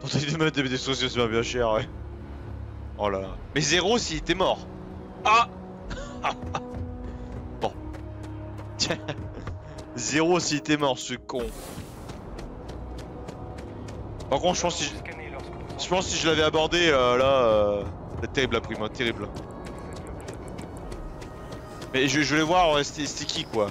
On a dû mettre des sociaux, c'est bien cher, ouais. Oh là là. Mais Zéro s'il était mort. Ah. Bon. Tiens. Zéro s'il était mort, ce con. Par contre, je pense si je l'avais abordé, là, terrible la prime, terrible. Mais je voulais voir, c'était qui, quoi.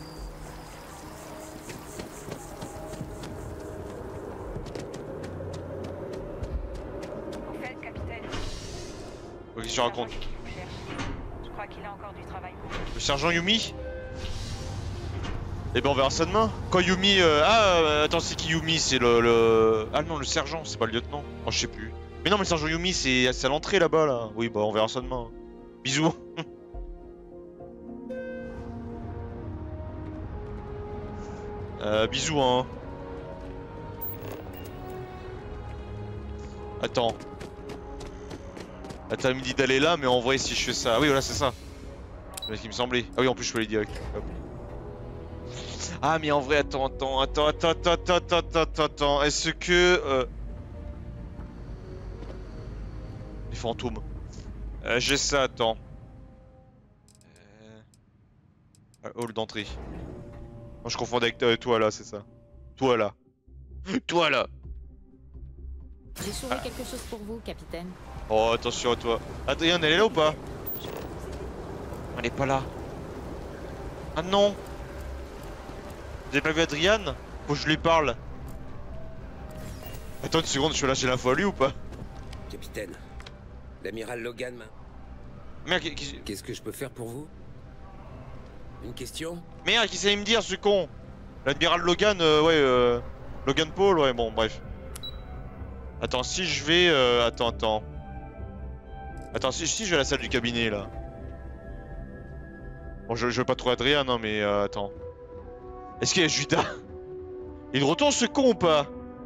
Qu'est-ce que tu racontes? Je crois qu'il a encore du travail. Le sergent Yumi? Eh ben on verra ça demain. Quand Yumi... attends, c'est qui Yumi? C'est le... Ah non, le sergent, c'est pas le lieutenant. Oh, je sais plus. Mais non, mais le sergent Yumi, c'est à l'entrée là-bas, là. Oui, bah on verra ça demain. Bisous. Bisous, hein. Attends. Attends, il me dit d'aller là, mais en vrai, si je fais ça... Ah oui, voilà, c'est ça. C'est ce qui me semblait. Ah oui, en plus, je peux aller direct. Hop. Ah, mais en vrai, attends. Est-ce que... Les fantômes. J'ai ça, attends. Hall d'entrée. Non, je confondais avec toi, là, c'est ça. Toi, là. Toi, là. J'ai sauvé quelque chose pour vous, capitaine. Oh, attention à toi. Adrien, elle est là ou pas? Elle est pas là. Ah non. Vous avez pas vu Adrian? Faut que je lui parle. Attends une seconde, je vais lâcher l'info à lui ou pas? Capitaine, l'amiral Logan m'a... Merde, Qu'est-ce que je peux faire pour vous? Une question? Merde, qui sait me dire ce con? L'admiral Logan, ouais, Logan Paul, ouais, bon, bref. Attends, si je vais... Attends. Attends, si je vais à la salle du cabinet, là. Bon, je veux pas trouver Adrien, non, mais attends. Est-ce qu'il y a Judas? Il retourne ce con ou pas?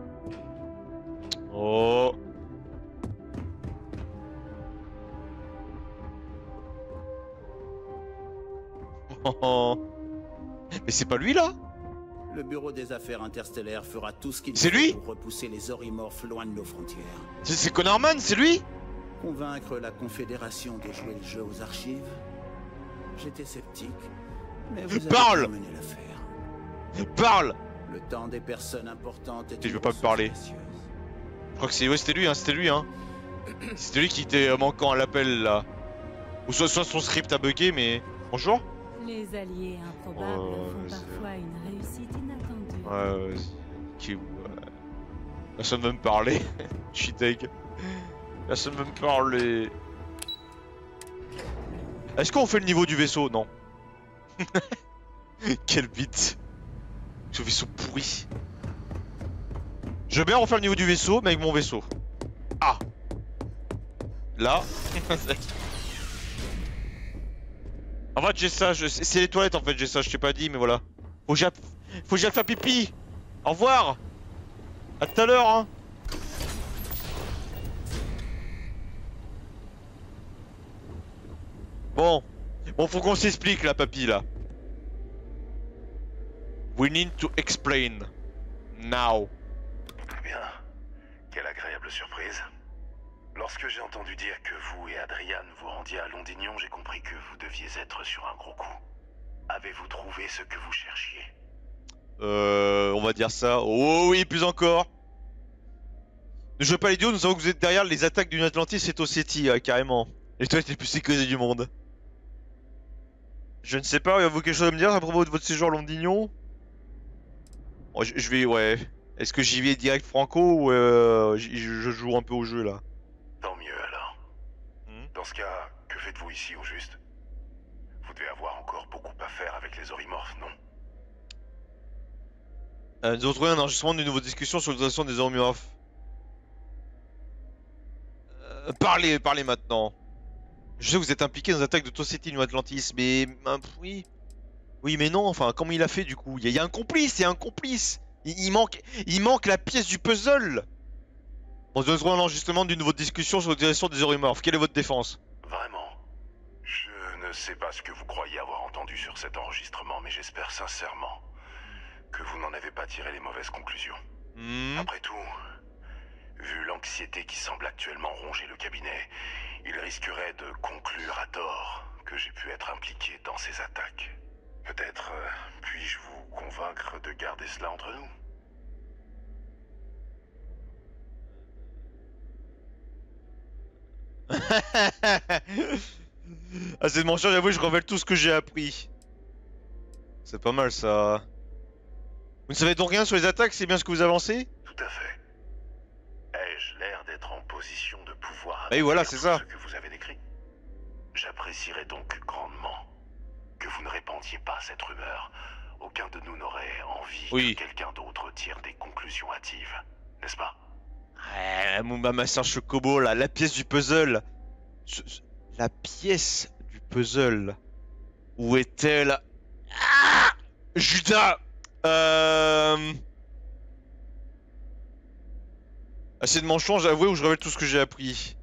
Oh. Mais c'est pas lui, là? Le Bureau des Affaires Interstellaires fera tout ce qu'il C'est faut lui pour repousser les Orimorphes loin de nos frontières. C'est Connorman, c'est lui? Convaincre la Confédération de jouer le jeu aux archives? J'étais sceptique, mais vous avez Parle! mené l'affaire. Parle! Le temps des personnes importantes est Je une veux pas me ressource parler. précieuse. Je crois que c'est... Ouais, c'était lui, hein, c'était lui, hein. C'était lui qui était manquant à l'appel, là. Ou soit son script a bugué, mais... Bonjour? Les alliés improbables font parfois une réussite inattendue. Ouais, vas-y. Qui... Personne veut me parler. Je suis deg. Personne veut me parler. Est-ce qu'on fait le niveau du vaisseau? Non. Quel bite. Ce vaisseau pourri. Je vais bien refaire le niveau du vaisseau, mais avec mon vaisseau. Ah. Là. En fait, j'ai ça. C'est les toilettes, en fait, j'ai ça. Je t'ai pas dit, mais voilà. Faut que j'aille faire pipi. Au revoir. À tout à l'heure, hein. Bon, faut qu'on s'explique là, papy, là. We need to explain. Now. Très bien. Quelle agréable surprise. Lorsque j'ai entendu dire que vous et Adrian vous rendiez à Londignon, j'ai compris que vous deviez être sur un gros coup. Avez-vous trouvé ce que vous cherchiez? On va dire ça. Oh oui, plus encore. Ne jouez pas l'idiot, nous savons que vous êtes derrière les attaques d'une Atlantis et Ossétie, carrément. Et toi, t'es le plus sécurisé du monde. Je ne sais pas, avez-vous quelque chose à me dire à propos de votre séjour à Londignon? Oh, je vais, ouais. Est-ce que j'y vais direct franco ou je joue un peu au jeu là? Tant mieux alors. Dans ce cas, que faites-vous ici au juste? Vous devez avoir encore beaucoup à faire avec les Orimorphes, non? Nous avons trouvé un enregistrement d'une nouvelle discussion sur l'utilisation des Orimorphes. Parlez maintenant. Je sais que vous êtes impliqué dans les attaques de Tossétie New Atlantis, mais... oui. Oui, mais non, enfin, comment il a fait du coup? Il y a un complice, il y a un complice. Il manque la pièce du puzzle. Bon, nous avons trouvé un enregistrement d'une nouvelle discussion sur l'utilisation des Orimorphes. Quelle est votre défense? Vraiment? Je ne sais pas ce que vous croyez avoir entendu sur cet enregistrement, mais j'espère sincèrement que vous n'en avez pas tiré les mauvaises conclusions. Après tout, Vu l'anxiété qui semble actuellement ronger le cabinet, il risquerait de conclure à tort que j'ai pu être impliqué dans ces attaques. Peut-être puis-je vous convaincre de garder cela entre nous? Ah, c'est de mentir, j'avoue, je révèle tout ce que j'ai appris. C'est pas mal ça. Vous ne savez donc rien sur les attaques, c'est bien ce que vous avancez? Tout à fait. Ai-je l'air d'être en position de pouvoir Et voilà, accomplir c'est ça. tout ce que vous avez décrit? J'apprécierais donc grandement que vous ne répandiez pas cette rumeur. Aucun de nous n'aurait envie que quelqu'un d'autre tire des conclusions hâtives, n'est-ce pas? Ma sœur Chocobo, là, la pièce du puzzle. La pièce du puzzle. Où est-elle? Ah, Judas. Assez de manchon, j'ai avoué, ou je révèle tout ce que j'ai appris.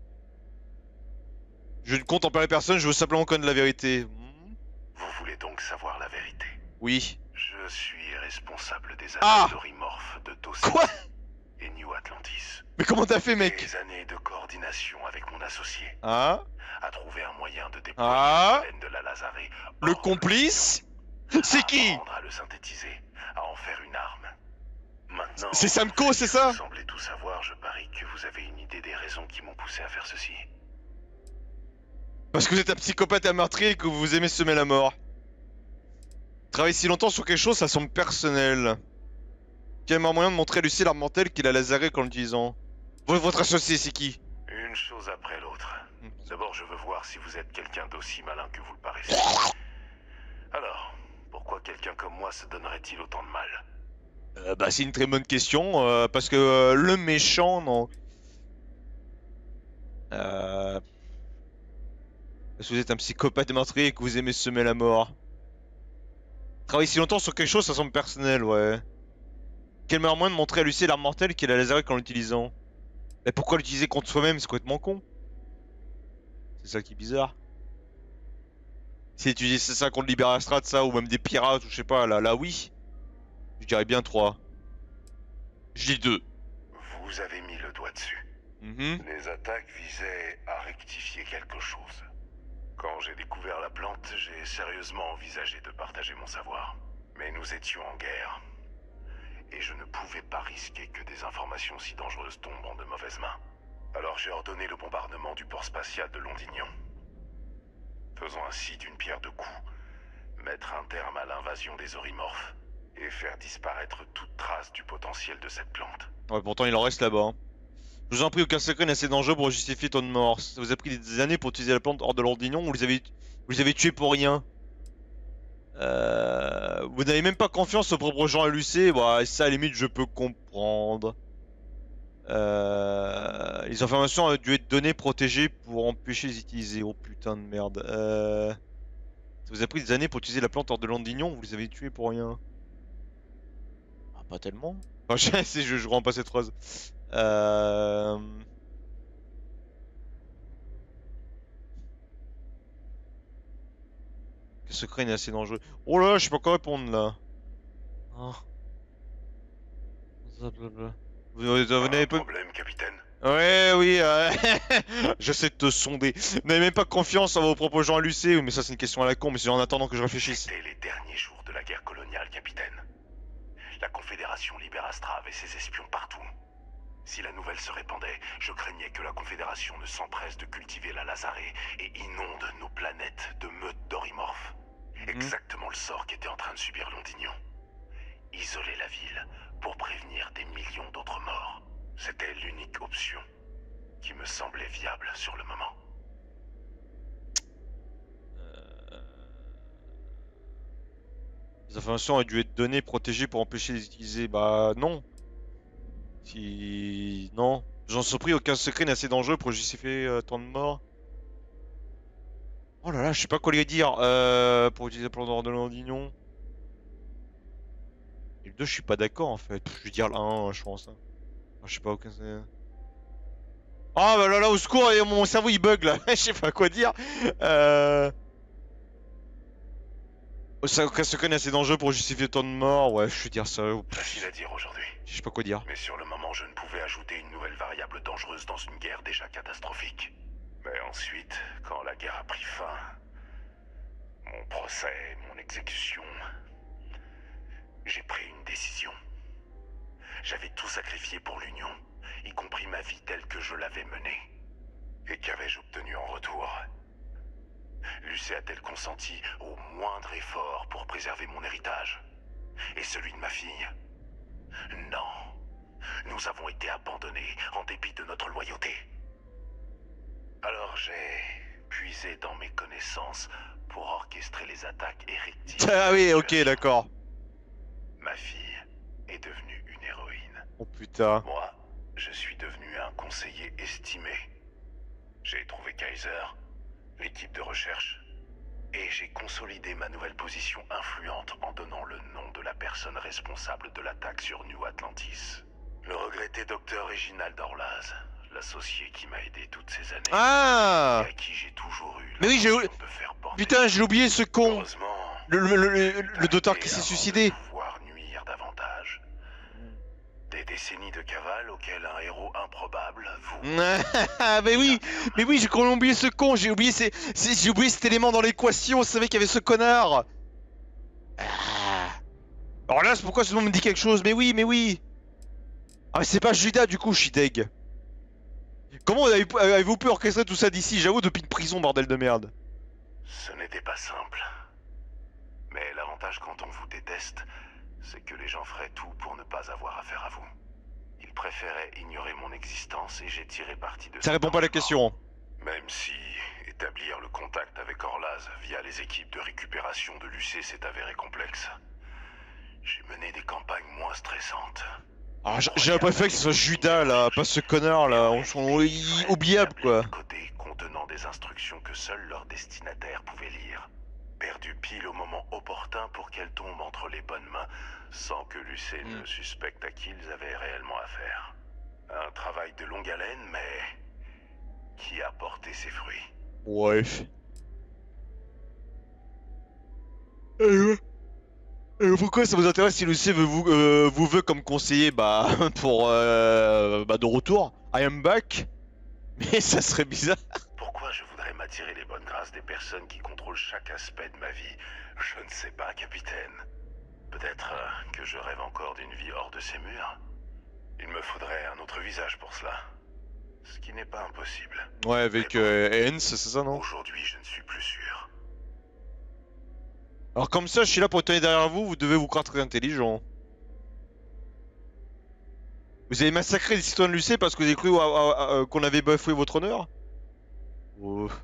Je ne compte en parler personne, je veux simplement connaître la vérité. Vous voulez donc savoir la vérité? Oui. Je suis responsable des Ah années d'Orimorph de Tossé Quoi? et New Atlantis. Mais comment t'as fait, mec? Des années de coordination avec mon associé Ah? à trouver un moyen de déployer Ah? le pollen de la Lazarée. Le hors de complice? C'est qui? apprendre à le synthétiser, à en faire une arme. Maintenant, C'est Samco, c'est ça? vous semblez tout savoir, je parie que vous avez une idée des raisons qui m'ont poussé à faire ceci. Parce que vous êtes un psychopathe et un meurtrier et que vous aimez semer la mort. Travailler si longtemps sur quelque chose, ça semble personnel. Quel meilleur moyen de montrer à Lucie l'arme mortelle qu'il a laseré qu'en l'utilisant? Votre associé, c'est qui? Une chose après l'autre. D'abord, je veux voir si vous êtes quelqu'un d'aussi malin que vous le paraissez. Alors, pourquoi quelqu'un comme moi se donnerait-il autant de mal? Bah c'est une très bonne question, parce que le méchant, non. Parce que vous êtes un psychopathe et meurtrier et que vous aimez semer la mort. Travailler si longtemps sur quelque chose, ça semble personnel, ouais. Quel meilleur moyen de montrer à Lucie l'arme mortelle qu'il a laseré qu'en l'utilisant? Mais pourquoi l'utiliser contre soi-même? C'est complètement con. C'est ça qui est bizarre. Si tu dis c'est ça contre Liberastrate, ça, ou même des pirates, ou je sais pas, là oui. Je dirais bien 3. Je dis 2. Vous avez mis le doigt dessus. Les attaques visaient à rectifier quelque chose. Quand j'ai découvert la plante, j'ai sérieusement envisagé de partager mon savoir. Mais nous étions en guerre. Et je ne pouvais pas risquer que des informations si dangereuses tombent en de mauvaises mains. Alors j'ai ordonné le bombardement du port spatial de Londignon. Faisons ainsi d'une pierre deux coups. Mettre un terme à l'invasion des Orimorphes et faire disparaître toute trace du potentiel de cette plante. Ouais, pourtant il en reste là-bas. Hein. Je vous en prie, aucun secret n'est assez dangereux pour justifier ton mort. Ça vous a pris des années pour utiliser la plante hors de Londignon ou vous les avez tués pour rien? Vous n'avez même pas confiance aux propres gens à l'UC, bah ça à la limite je peux comprendre. Les informations ont dû être données, protégées pour empêcher les utiliser. Oh putain de merde. Ça vous a pris des années pour utiliser la plante hors de Londignon, vous les avez tués pour rien? Ah, pas tellement. Enfin, je rends pas cette phrase. Le secret est assez dangereux. Oh là, je sais pas quoi répondre là. Oh. Vous n'avez pas... problème, capitaine. Ouais, oui, j'essaie de te sonder. Vous n'avez même pas confiance en vos propres gens à l'UC, mais ça c'est une question à la con, mais c'est en attendant que je réfléchisse. C'était les derniers jours de la guerre coloniale, capitaine. La Confédération Libérastra avait ses espions partout. Si la nouvelle se répandait, je craignais que la Confédération ne s'empresse de cultiver la Lazarée et inonde nos planètes de meutes d'Orimorphes. Exactement le sort qu'était en train de subir Londignon. Isoler la ville pour prévenir des millions d'autres morts. C'était l'unique option qui me semblait viable sur le moment. Les informations ont dû être données, protégées pour empêcher de les utiliser. Bah non. Si... Non. J'en suis surpris, aucun secret n'est assez dangereux pour justifier tant de morts. Oh là là, je sais pas quoi lui dire. Pour utiliser la plante de Londignon. Et le 2, je suis pas d'accord en fait. Je vais dire le 1, je pense. Hein. Je sais pas, aucun... Ah bah là, au secours, mon cerveau il bug là. Je sais pas quoi dire. Ça se connaît assez dangereux pour justifier tant de morts, ouais, je vais dire ça. Facile à dire aujourd'hui. Je sais pas quoi dire. Mais sur le moment, je ne pouvais ajouter une nouvelle variable dangereuse dans une guerre déjà catastrophique. Mais ensuite, quand la guerre a pris fin, mon procès, mon exécution, j'ai pris une décision. J'avais tout sacrifié pour l'Union, y compris ma vie telle que je l'avais menée. Et qu'avais-je obtenu en retour? Lucé a-t-elle consenti au moindre effort pour préserver mon héritage? Et celui de ma fille? Non. Nous avons été abandonnés en dépit de notre loyauté. Alors j'ai puisé dans mes connaissances pour orchestrer les attaques et rectifier. Ah oui, ok, d'accord. Ma fille est devenue une héroïne. Oh putain. Moi, je suis devenu un conseiller estimé. J'ai trouvé Kaiser, l'équipe de recherche, et j'ai consolidé ma nouvelle position influente en donnant le nom de la personne responsable de l'attaque sur New Atlantis. Le regretté docteur Reginald Orlaz, l'associé qui m'a aidé toutes ces années. Ah! Et à qui j'ai toujours eu Mais oui, l'intention de faire porter. Putain, j'ai oublié ce con! Heureusement, Le docteur qui s'est suicidé! pouvoir nuire davantage. Des décennies de cavale auxquelles un héros improbable, vous... Ah, mais oui, j'ai complètement oublié ce con, j'ai oublié cet élément dans l'équation, vous savez qu'il y avait ce connard. Ah. Alors là, c'est pourquoi ce nom me dit quelque chose, mais oui. Ah mais c'est pas Judas du coup, je suis deg. Comment avez-vous pu orchestrer tout ça d'ici? J'avoue, depuis une prison, bordel de merde. Ce n'était pas simple. Mais l'avantage quand on vous déteste, c'est que les gens feraient tout pour ne pas avoir affaire à vous. Ils préféraient ignorer mon existence et j'ai tiré parti de Ça répond pas à la question. Même si établir le contact avec Orlaz via les équipes de récupération de l'UC s'est avéré complexe, j'ai mené des campagnes moins stressantes. Ah, j'ai préféré que ce soit Judas là, pas ce connard là, oubliable quoi. Côté contenant des instructions que seuls leurs destinataires pouvaient lire. Perdu pile au moment opportun pour qu'elles tombent entre les bonnes mains, sans que l'UC ne suspecte à qui ils avaient réellement affaire. Un travail de longue haleine, mais qui a porté ses fruits. Ouais. Pourquoi ça vous intéresse si l'UC vous veut comme conseiller pour de retour? I am back. Mais ça serait bizarre. Pourquoi je voudrais m'attirer les bonnes grâces des personnes qui contrôlent chaque aspect de ma vie? Je ne sais pas, capitaine. Peut-être que je rêve encore d'une vie hors de ces murs. Il me faudrait un autre visage pour cela. Ce qui n'est pas impossible. Ouais, avec Hens, c'est ça, non? Aujourd'hui, je ne suis plus sûr. Alors comme ça, je suis là pour tenir derrière vous, vous devez vous croire très intelligent. Vous avez massacré les citoyens de l'UC parce que vous avez cru qu'on avait bafoué votre honneur? Ouf.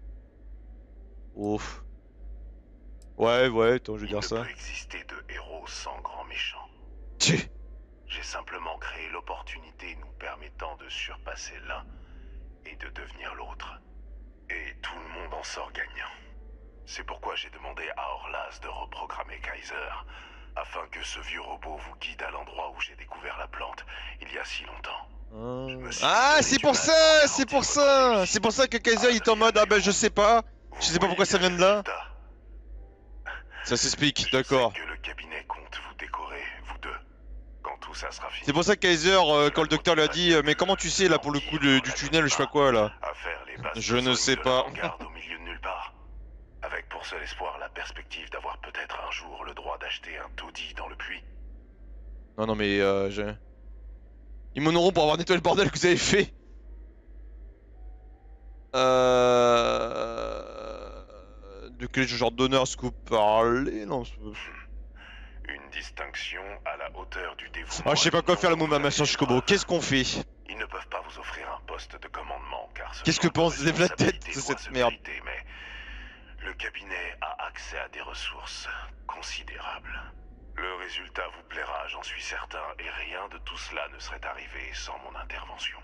Ouais, attends, je vais dire ça. Il ne peut exister de héros sans grand méchant. Tchè. J'ai simplement créé l'opportunité nous permettant de surpasser l'un et de devenir l'autre. Et tout le monde en sort gagnant. C'est pourquoi j'ai demandé à Orlaz de reprogrammer Kaiser, afin que ce vieux robot vous guide à l'endroit où j'ai découvert la plante il y a si longtemps. Ah, c'est pour ça, c'est pour ça que Kaiser il est en mode ah ben je sais pas pourquoi ça vient de là. Ça s'explique, d'accord. Que le cabinet compte vous décorer, vous deux, quand tout ça sera fini. C'est pour ça que Kaiser, quand le docteur lui a dit mais comment tu sais là pour le coup du tunnel, je sais pas quoi là. Je ne sais pas. Au milieu de nulle part. Avec pour seul espoir la perspective d'avoir peut-être un jour le droit d'acheter un taudis dans le puits. Non mais ils m'en auront pour avoir nettoyé le bordel que vous avez fait. De quel genre d'honneur est-ce que vous parlez? Non. Une distinction à la hauteur du dévouement. Ah, je sais pas quoi faire le mot Mamation Shikobo. Qu'est-ce qu'on fait? Ils ne peuvent pas vous offrir un poste de commandement car qu'est-ce que pense Dave la tête de cette merde? Mais le cabinet a accès à des ressources considérables. Le résultat vous plaira, j'en suis certain, et rien de tout cela ne serait arrivé sans mon intervention.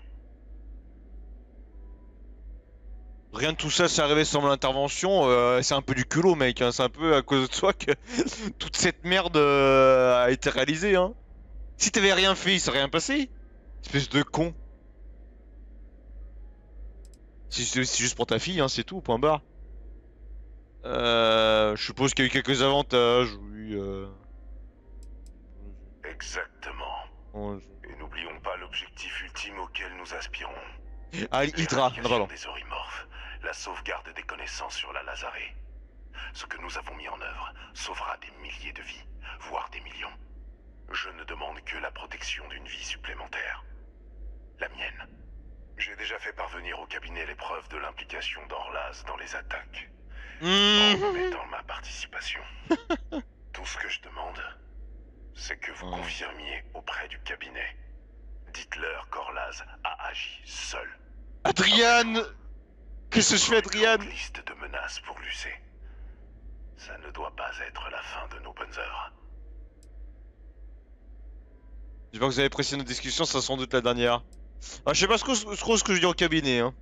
Rien de tout ça s'est arrivé sans mon intervention, c'est un peu du culot mec, hein. C'est un peu à cause de toi que toute cette merde a été réalisée hein. Si t'avais rien fait, il serait rien passé. Espèce de con. C'est juste pour ta fille, hein, c'est tout, point barre. Je suppose qu'il y a eu quelques avantages, oui. Exactement. Oh, Et n'oublions pas l'objectif ultime auquel nous aspirons. Ah, Hydra, non pardon. Des Orimorphes, la sauvegarde des connaissances sur la Lazarée. Ce que nous avons mis en œuvre sauvera des milliers de vies, voire des millions. Je ne demande que la protection d'une vie supplémentaire. La mienne. J'ai déjà fait parvenir au cabinet les preuves de l'implication d'Orlaz dans les attaques. En omettant ma participation. Tout ce que je demande, c'est que vous confirmiez auprès du cabinet. Dites-leur qu'Orlaz a agi seul. Adrian! Qu'est-ce que je fais, Adrian? Une liste de menaces pour l'UC. Ça ne doit pas être la fin de nos bonnes œuvres. J'espère que vous avez apprécié notre discussion, ça sera sans doute la dernière. Ah, je sais pas trop ce que je dis au cabinet, hein.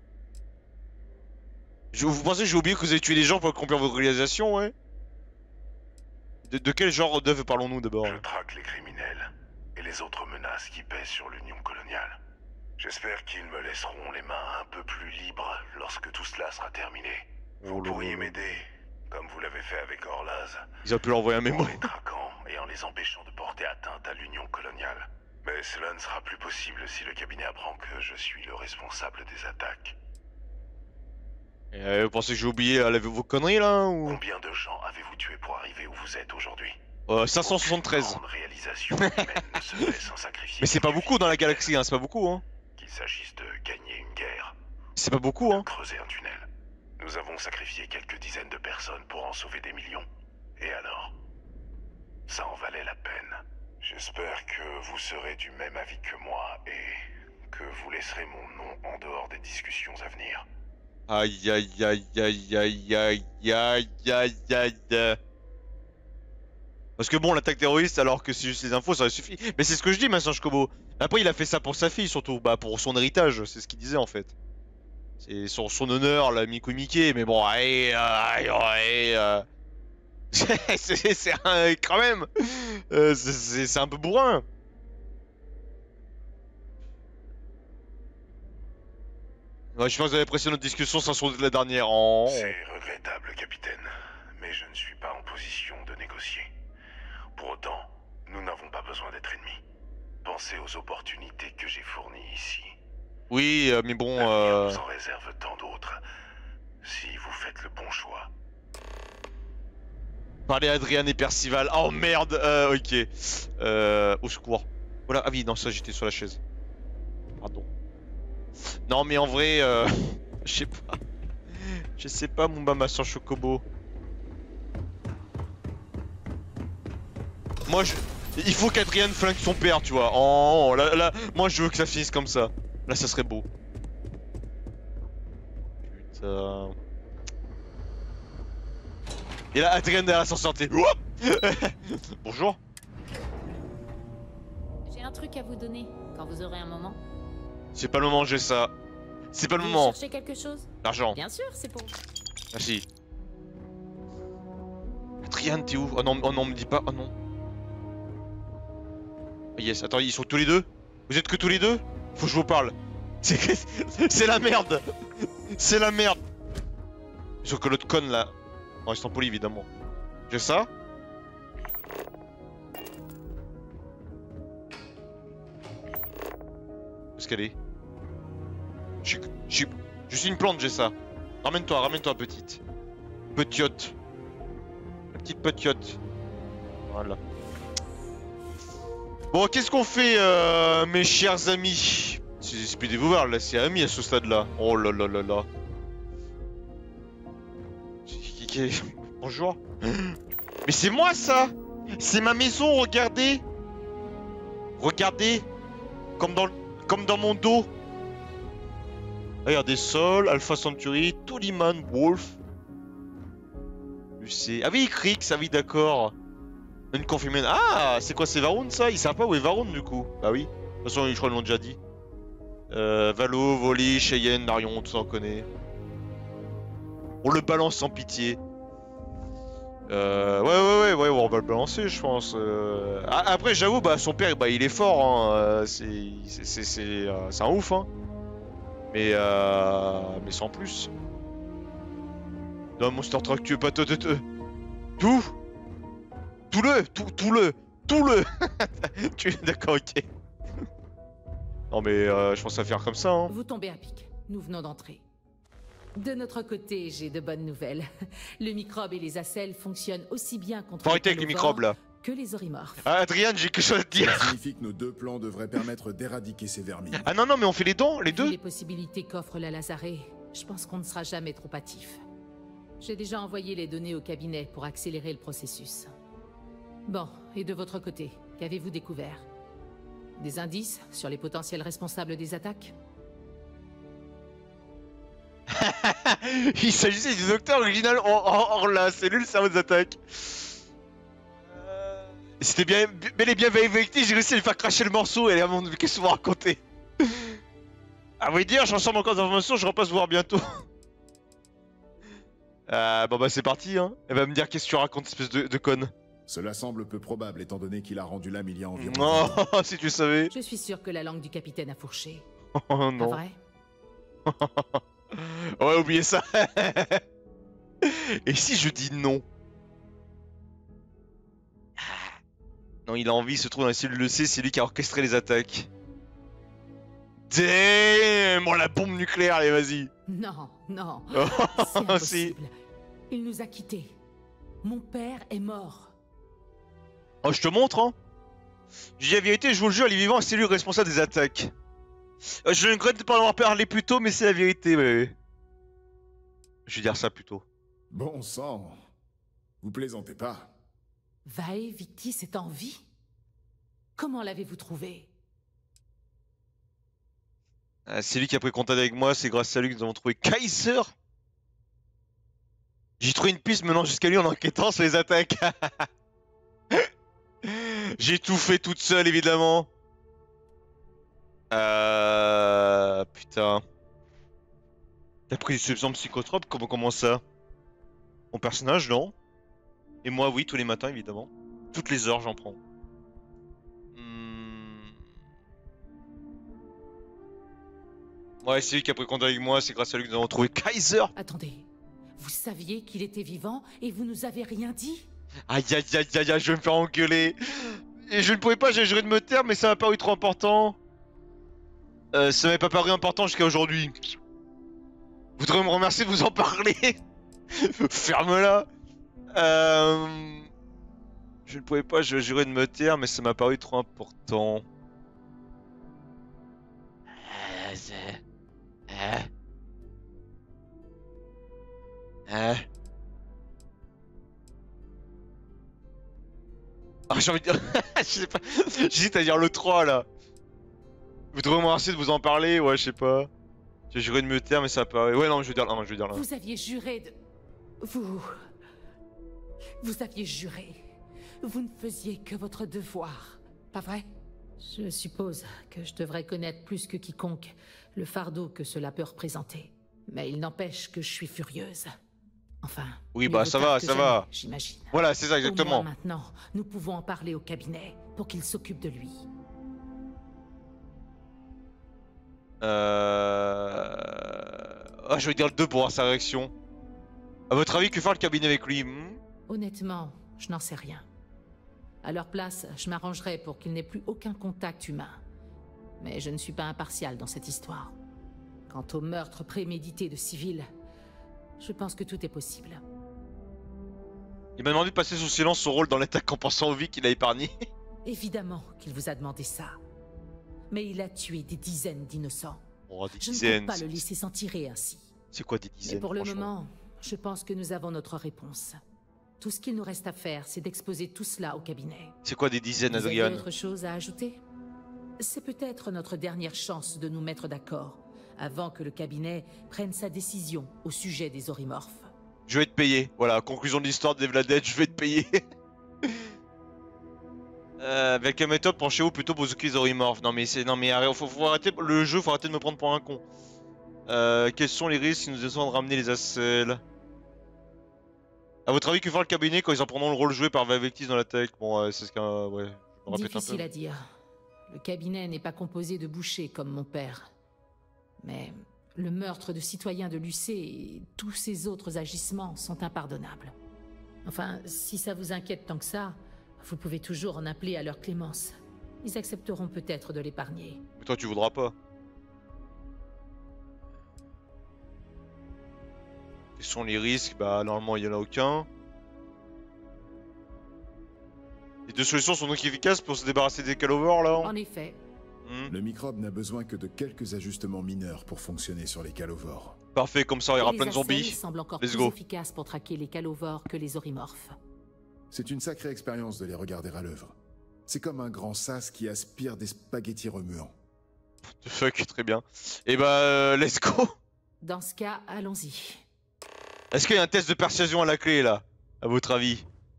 Vous pensez que j'ai oublié que vous avez tué des gens pour accomplir votre réalisation, ouais? De quel genre d'œuvre parlons-nous d'abord? Je traque les criminels et les autres menaces qui pèsent sur l'Union coloniale. J'espère qu'ils me laisseront les mains un peu plus libres lorsque tout cela sera terminé. Vous pourriez m'aider, comme vous l'avez fait avec Orlaz. Ils ont pu leur envoyer un mémo. En les traquant et en les empêchant de porter atteinte à l'Union coloniale. Mais cela ne sera plus possible si le cabinet apprend que je suis le responsable des attaques. Et vous pensez que j'ai oublié vos conneries là ou... Combien de gens avez-vous tué pour arriver où vous êtes aujourd'hui? 573. Aucune grande réalisation humaine ne se fait sans sacrifier. Mais c'est pas beaucoup dans la galaxie, hein, c'est pas beaucoup, hein. Qu'il s'agisse de gagner une guerre, c'est pas beaucoup, hein. de creuser un tunnel. Nous avons sacrifié quelques dizaines de personnes pour en sauver des millions. Et alors? Ça en valait la peine. J'espère que vous serez du même avis que moi et que vous laisserez mon nom en dehors des discussions à venir. Aïe aïe aïe aïe aïe aïe aïe aïe aïe. Parce que bon, l'attaque terroriste, alors que c'est juste les infos, ça aurait suffi. Mais c'est ce que je dis, Massange Kobo. Après, il a fait ça pour sa fille, surtout. Bah, pour son héritage, c'est ce qu'il disait en fait. C'est son honneur, la Miku Mickey, mais bon, c'est quand même. C'est un peu bourrin. Ouais, je pense que vous avez apprécié notre discussion, ça sera la dernière. C'est regrettable, capitaine, mais je ne suis pas en position de négocier. Pour autant, nous n'avons pas besoin d'être ennemis. Pensez aux opportunités que j'ai fournies ici. Oui, mais bon... L'avenir nous en réserve tant d'autres, si vous faites le bon choix. Parlez à Adrian et Percival. Oh merde, ok. Au secours. Voilà, ah oui, non, ça j'étais sur la chaise. Pardon. Non, mais en vrai, je sais pas. Je sais pas, mon Mamba sans Chocobo. Moi, il faut qu'Adrian flingue son père, tu vois. Oh, là, moi je veux que ça finisse comme ça. Là, ça serait beau. Putain. Et là, Adrian derrière l'ascenseur. Bonjour. J'ai un truc à vous donner, quand vous aurez un moment. C'est pas le moment, j'ai ça. C'est pas le Vous moment. cherchez quelque chose? L'argent. Bien sûr, c'est pour... Merci. Adrian, t'es où? Oh non, me dis pas. Oh non. Oh yes, attends, ils sont tous les deux? Vous êtes que tous les deux? Faut que je vous parle. C'est la merde. C'est la merde. Sauf que l'autre conne là. En restant poli évidemment. J'ai ça? Où est-ce qu'elle est? Je suis une plante, j'ai ça. Ramène-toi, petite. Petiote. La petite petiote. Voilà. Bon, qu'est-ce qu'on fait, mes chers amis? C'est plus des voir là, c'est amis à ce stade-là. Oh là là là là. Bonjour. Mais c'est moi ça! C'est ma maison, regardez! Regardez! Comme dans mon dos! Regardez, Sol, Alpha Centauri, Tuliman, Wolf. UC. Ah oui, Krix, ah oui, d'accord. Une confirmée. Ah, c'est quoi, c'est Varun ça? Ils savent pas où est Varun du coup? Bah oui. De toute façon, je crois qu'ils l'ont déjà dit. Valo, Voli, Cheyenne, Marion, tout ça on connaît. On le balance sans pitié. Ouais, on va le balancer, je pense. Après, j'avoue, bah son père, bah il est fort, hein. C'est un ouf, hein. Mais sans plus. Non, Monster Truck, tu veux pas te... Tout. Tout le. D'accord, ok. Non mais je pense à faire comme ça, hein. Vous tombez à pic. Nous venons d'entrer. De notre côté, j'ai de bonnes nouvelles. Le microbe et les acelles fonctionnent aussi bien contre Faut arrêter avec les microbes là. que les orimorphes. Ah, Adrien, j'ai quelque chose à te dire. Ça signifie que nos deux plans devraient permettre d'éradiquer ces vermines. Ah non, non, mais on fait les dents, les Vu deux. les possibilités qu'offre la Lazare, je pense qu'on ne sera jamais trop hâtif. J'ai déjà envoyé les données au cabinet pour accélérer le processus. Bon, et de votre côté, qu'avez-vous découvert? Des indices sur les potentiels responsables des attaques? Il s'agissait du docteur original hors la cellule cerveau des attaques. C'était bien, bel et bien vérité, j'ai réussi à lui faire cracher le morceau et à mon qu'est-ce que vous racontez? À vrai dire, j'en sors encore d'informations, je repasse vous voir bientôt. Bon bah c'est parti, hein. Elle va me dire qu'est-ce que tu racontes, espèce de conne. Cela semble peu probable étant donné qu'il a rendu l'âme il y a environ... Oh, si tu savais. Je suis sûr que la langue du capitaine a fourché. Oh non. Pas vrai? Ouais, oubliez ça. Et si je dis non? Non, il a envie, il se trouve dans la cellule de C, c'est lui qui a orchestré les attaques. Damn, oh, la bombe nucléaire, allez, vas-y. Non, non. Oh, C'est si. impossible. Il nous a quittés. Mon père est mort. Oh, je te montre, hein. Je dis la vérité, je vous le jure, les vivants, c'est lui le responsable des attaques. Je ne regrette pas en avoir parlé plus tôt, mais c'est la vérité, ouais. Je vais dire ça plus tôt. Bon sang, vous plaisantez pas. Vae Victis est en vie? Comment l'avez-vous trouvé? C'est lui qui a pris contact avec moi, c'est grâce à lui que nous avons trouvé Kaiser. J'ai trouvé une piste menant jusqu'à lui en enquêtant sur les attaques. J'ai tout fait toute seule, évidemment. Putain. T'as pris des substances psychotropes? Comment ça? Mon personnage, non. Et moi, oui, tous les matins, évidemment. Toutes les heures, j'en prends. Ouais, c'est lui qui a pris contact avec moi, c'est grâce à lui que nous avons trouvé Kaiser. Attendez, vous saviez qu'il était vivant et vous nous avez rien dit? Aïe aïe aïe aïe aïe, je vais me faire engueuler. Et je ne pouvais pas, j'ai juré de me taire, mais ça m'a paru trop important. Ça m'avait pas paru important jusqu'à aujourd'hui. Vous devriez me remercier de vous en parler. Ferme-la. Je ne pouvais pas, je jurais de me taire, mais ça m'a paru trop important. Ah, j'ai envie de dire... je sais pas... J'hésite à dire le 3, là. Vous devriez me remercier de vous en parler, ouais, je sais pas. J'ai juré de me taire, mais ça paraît... Ouais, non, je veux dire là, je veux dire là. Vous aviez juré de... Vous aviez juré. Vous ne faisiez que votre devoir, pas vrai? Je suppose que je devrais connaître plus que quiconque le fardeau que cela peut représenter. Mais il n'empêche que je suis furieuse. Enfin... Oui, mieux bah vaut ça tard va, que ça jamais, va. j'imagine. Voilà, c'est ça, exactement. Au moins maintenant, nous pouvons en parler au cabinet pour qu'il s'occupe de lui. Ah, je vais dire le 2 pour voir sa réaction. A votre avis, que faire le cabinet avec lui? Honnêtement, je n'en sais rien. À leur place, je m'arrangerais pour qu'il n'ait plus aucun contact humain. Mais je ne suis pas impartial dans cette histoire. Quant au meurtre prémédité de civils, je pense que tout est possible. Il m'a demandé de passer sous silence son rôle dans l'attaque en pensant aux vies qu'il a épargnées. Évidemment qu'il vous a demandé ça. Mais il a tué des dizaines d'innocents. Oh, des Je ne dizaines. peux pas le laisser s'en tirer ainsi. C'est quoi des dizaines? Mais pour le franchement moment, je pense que nous avons notre réponse. Tout ce qu'il nous reste à faire, c'est d'exposer tout cela au cabinet. C'est quoi des dizaines, Vous avez Adrian? autre chose à ajouter? C'est peut-être notre dernière chance de nous mettre d'accord, avant que le cabinet prenne sa décision au sujet des orimorphes. Je vais te payer. Voilà, conclusion de l'histoire de Evladette, je vais te payer. Avec la méthode, penchez-vous plutôt pour occuper les orimorphes. Non mais c'est... Non mais arrête, faut arrêter le jeu, faut arrêter de me prendre pour un con. Quels sont les risques si nous essayons de ramener les acelles? A votre avis, que fera le cabinet quand ils en prendront le rôle joué par Vavectis dans l'attaque? Bon, c'est ce qu'un... Ouais, je me répète un peu. Difficile à dire. Le cabinet n'est pas composé de bouchers comme mon père. Mais le meurtre de citoyens de Lucé et tous ces autres agissements sont impardonnables. Enfin, si ça vous inquiète tant que ça, vous pouvez toujours en appeler à leur clémence. Ils accepteront peut-être de l'épargner. Mais toi, tu voudras pas. Quels sont les risques? Bah, normalement, il y en a aucun. Les deux solutions sont donc efficaces pour se débarrasser des Calovers, là? En effet. Le microbe n'a besoin que de quelques ajustements mineurs pour fonctionner sur les Calovores. Parfait, comme ça, il y aura plein de Les zombies. Acels semblent encore Let's plus go. efficaces pour traquer les Calovores que les Orimorphes. C'est une sacrée expérience de les regarder à l'œuvre. C'est comme un grand sas qui aspire des spaghettis remuants. The fuck, très bien. Et bah, let's go. Dans ce cas, allons-y. Est-ce qu'il y a un test de persuasion à la clé, là? À votre avis?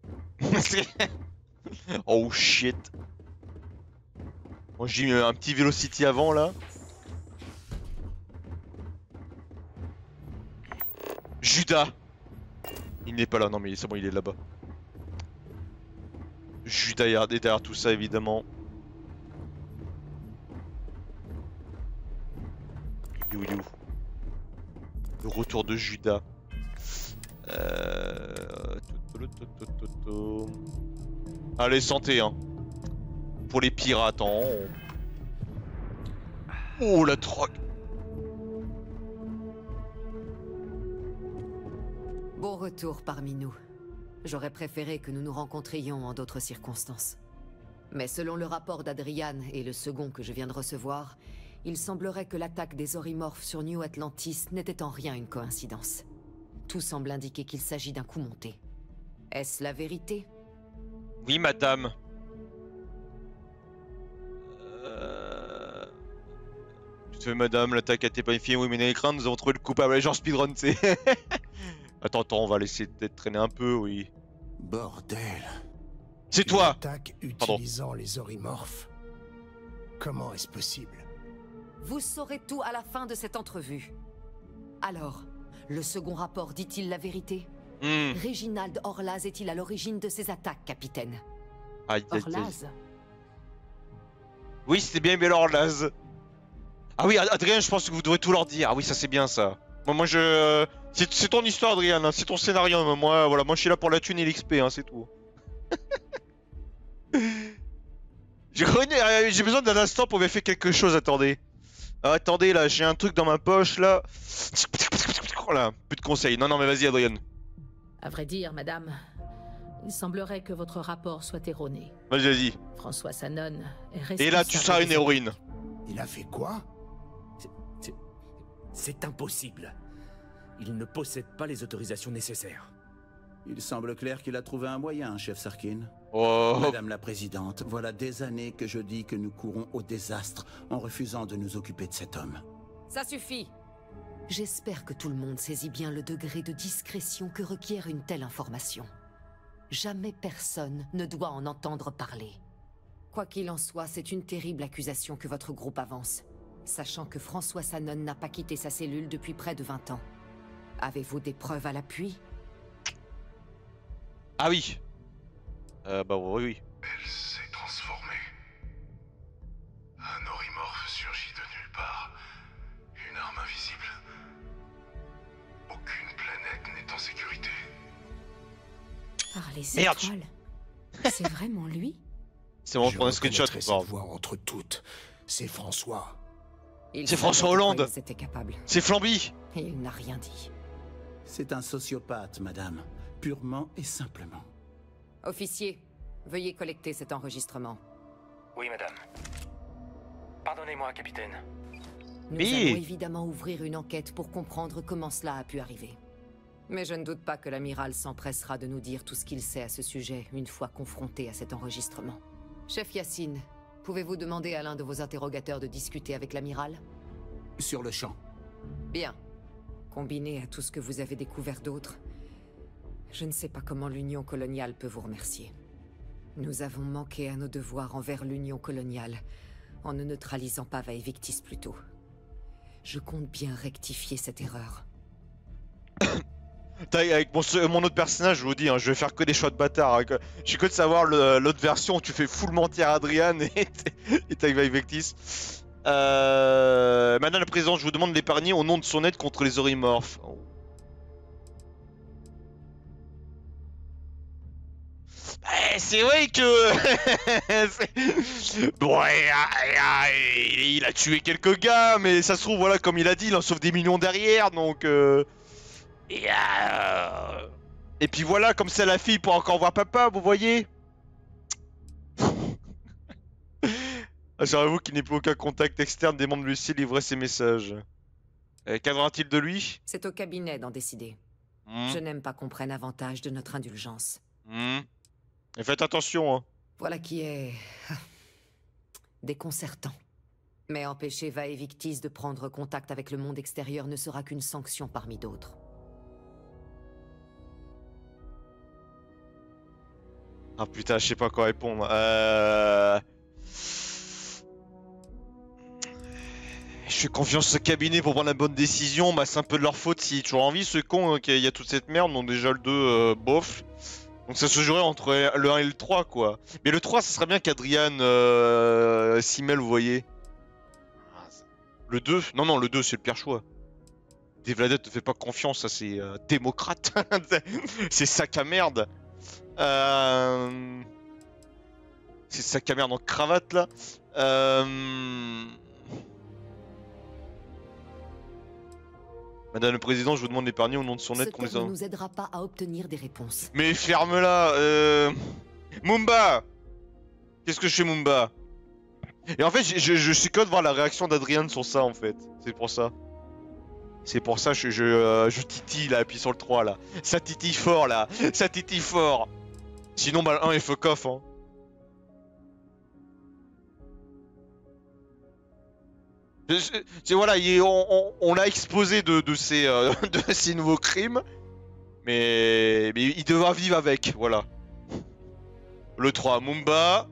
Oh shit. Moi, j'ai mis un petit Velocity avant, là. Judas. Il n'est pas là, non mais c'est bon, il est là-bas. Judas est derrière tout ça, évidemment. Il est où? Le retour de Judas. Allez, santé, hein. Pour les pirates, hein. Oh, la drogue. Bon retour parmi nous. J'aurais préféré que nous nous rencontrions en d'autres circonstances. Mais selon le rapport d'Adrian et le second que je viens de recevoir, il semblerait que l'attaque des Orimorphes sur New Atlantis n'était en rien une coïncidence. Tout semble indiquer qu'il s'agit d'un coup monté. Est-ce la vérité? Oui, madame. Tu fais, madame, l'attaque a été planifiée, oui, mais dans l'écran, nous avons trouvé le coupable. Genre speedrun, tu sais. Attends, on va laisser peut-être traîner un peu, oui. Bordel. C'est toi! Attaque utilisant les Orimorphes. Comment est-ce possible? Vous saurez tout à la fin de cette entrevue. Alors, le second rapport dit-il la vérité? Réginald Orlaz est-il à l'origine de ces attaques, capitaine? Orlaz? Oui, c'était bien Orlaz. Ah oui, Adrien, je pense que vous devrez tout leur dire. Ah oui, ça c'est bien ça. Moi je... C'est ton histoire, Adrien, hein. C'est ton scénario. Moi, voilà, moi je suis là pour la thune et l'XP, hein, c'est tout. J'ai besoin d'un instant pour vérifier quelque chose, attendez. Ah, attendez, là, j'ai un truc dans ma poche, là. Voilà, plus de conseils. Non, mais vas-y, Adrien. À vrai dire, madame, il semblerait que votre rapport soit erroné. Vas-y. François Sanon est responsable. Et là, tu seras une héroïne. Il a fait quoi? C'est impossible. Il ne possède pas les autorisations nécessaires. Il semble clair qu'il a trouvé un moyen, chef Sarkin. Oh. Madame la Présidente, voilà des années que je dis que nous courons au désastre en refusant de nous occuper de cet homme. Ça suffit. J'espère que tout le monde saisit bien le degré de discrétion que requiert une telle information. Jamais personne ne doit en entendre parler. Quoi qu'il en soit, c'est une terrible accusation que votre groupe avance, sachant que François Sanon n'a pas quitté sa cellule depuis près de 20 ans. Avez-vous des preuves à l'appui? Ah oui. Bah oui. Elle s'est transformée. Un Orimorphe surgit de nulle part. Une arme invisible. Aucune planète n'est en sécurité. Par les Merde. étoiles. C'est vraiment lui? C'est bon, Je prendre un screenshot. reconnaîtrai cette voix entre toutes. C'est François. C'est François Hollande. C'était capable. C'est Flamby. Et il n'a rien dit. C'est un sociopathe, madame. Purement et simplement. Officier, veuillez collecter cet enregistrement. Oui, madame. Pardonnez-moi, capitaine. Nous Oui. allons évidemment ouvrir une enquête pour comprendre comment cela a pu arriver. Mais je ne doute pas que l'amiral s'empressera de nous dire tout ce qu'il sait à ce sujet une fois confronté à cet enregistrement. Chef Yassine, pouvez-vous demander à l'un de vos interrogateurs de discuter avec l'amiral? Sur le champ. Bien. Combiné à tout ce que vous avez découvert d'autre, je ne sais pas comment l'Union coloniale peut vous remercier. Nous avons manqué à nos devoirs envers l'Union coloniale en ne neutralisant pas Vaevictis plus tôt. Je compte bien rectifier cette erreur. Avec mon autre personnage, je vous dis, hein, je vais faire que des choix de bâtard. Hein. J'ai que de savoir l'autre version où tu fais full mentir à Adrian et t'as Vaevictis. Madame la Présidente, je vous demande d'épargner au nom de son aide contre les Orimorphes. Oh. c'est vrai que... Bon, il a tué quelques gars, mais ça se trouve, voilà, comme il a dit, il en sauve des millions derrière, donc... Et puis voilà, comme ça la fille pourra encore voir papa, vous voyez. J'avoue qu'il n'ait plus aucun contact externe des membres de Lucie livrer ses messages. Qu'advient-il de lui? C'est au cabinet d'en décider. Je n'aime pas qu'on prenne avantage de notre indulgence. Et faites attention, hein. Voilà qui est... déconcertant. Mais empêcher Vaevictis de prendre contact avec le monde extérieur ne sera qu'une sanction parmi d'autres. Ah putain, je sais pas quoi répondre. Je fais confiance au cabinet pour prendre la bonne décision, bah c'est un peu de leur faute s'ils ont toujours envie, ce con qu'il y a toute cette merde, donc déjà le 2, bof. Donc ça se jouerait entre le 1 et le 3 quoi. Mais le 3 ça serait bien qu'Adrian s'y mêle, vous voyez. Le 2, non le 2 c'est le pire choix. Devladet ne fait pas confiance à ces démocrates. C'est sac à merde. C'est sac à merde en cravate là. Madame le Président, je vous demande d'épargner au nom de son aide qu'on les a... Ce ne nous aidera pas à obtenir des réponses. Mais ferme-la Mumba. Qu'est-ce que je fais, Mumba? Et en fait, je suis curieux de voir la réaction d'Adrian sur ça, en fait. C'est pour ça. C'est pour ça que je titille, là, appuie sur le 3, là. Ça titille fort, là. Ça titille fort. Sinon, bah, le 1 est fuck off, hein. Voilà, on l'a exposé de ces nouveaux crimes, mais il devra vivre avec, voilà. Le 3, Mumba.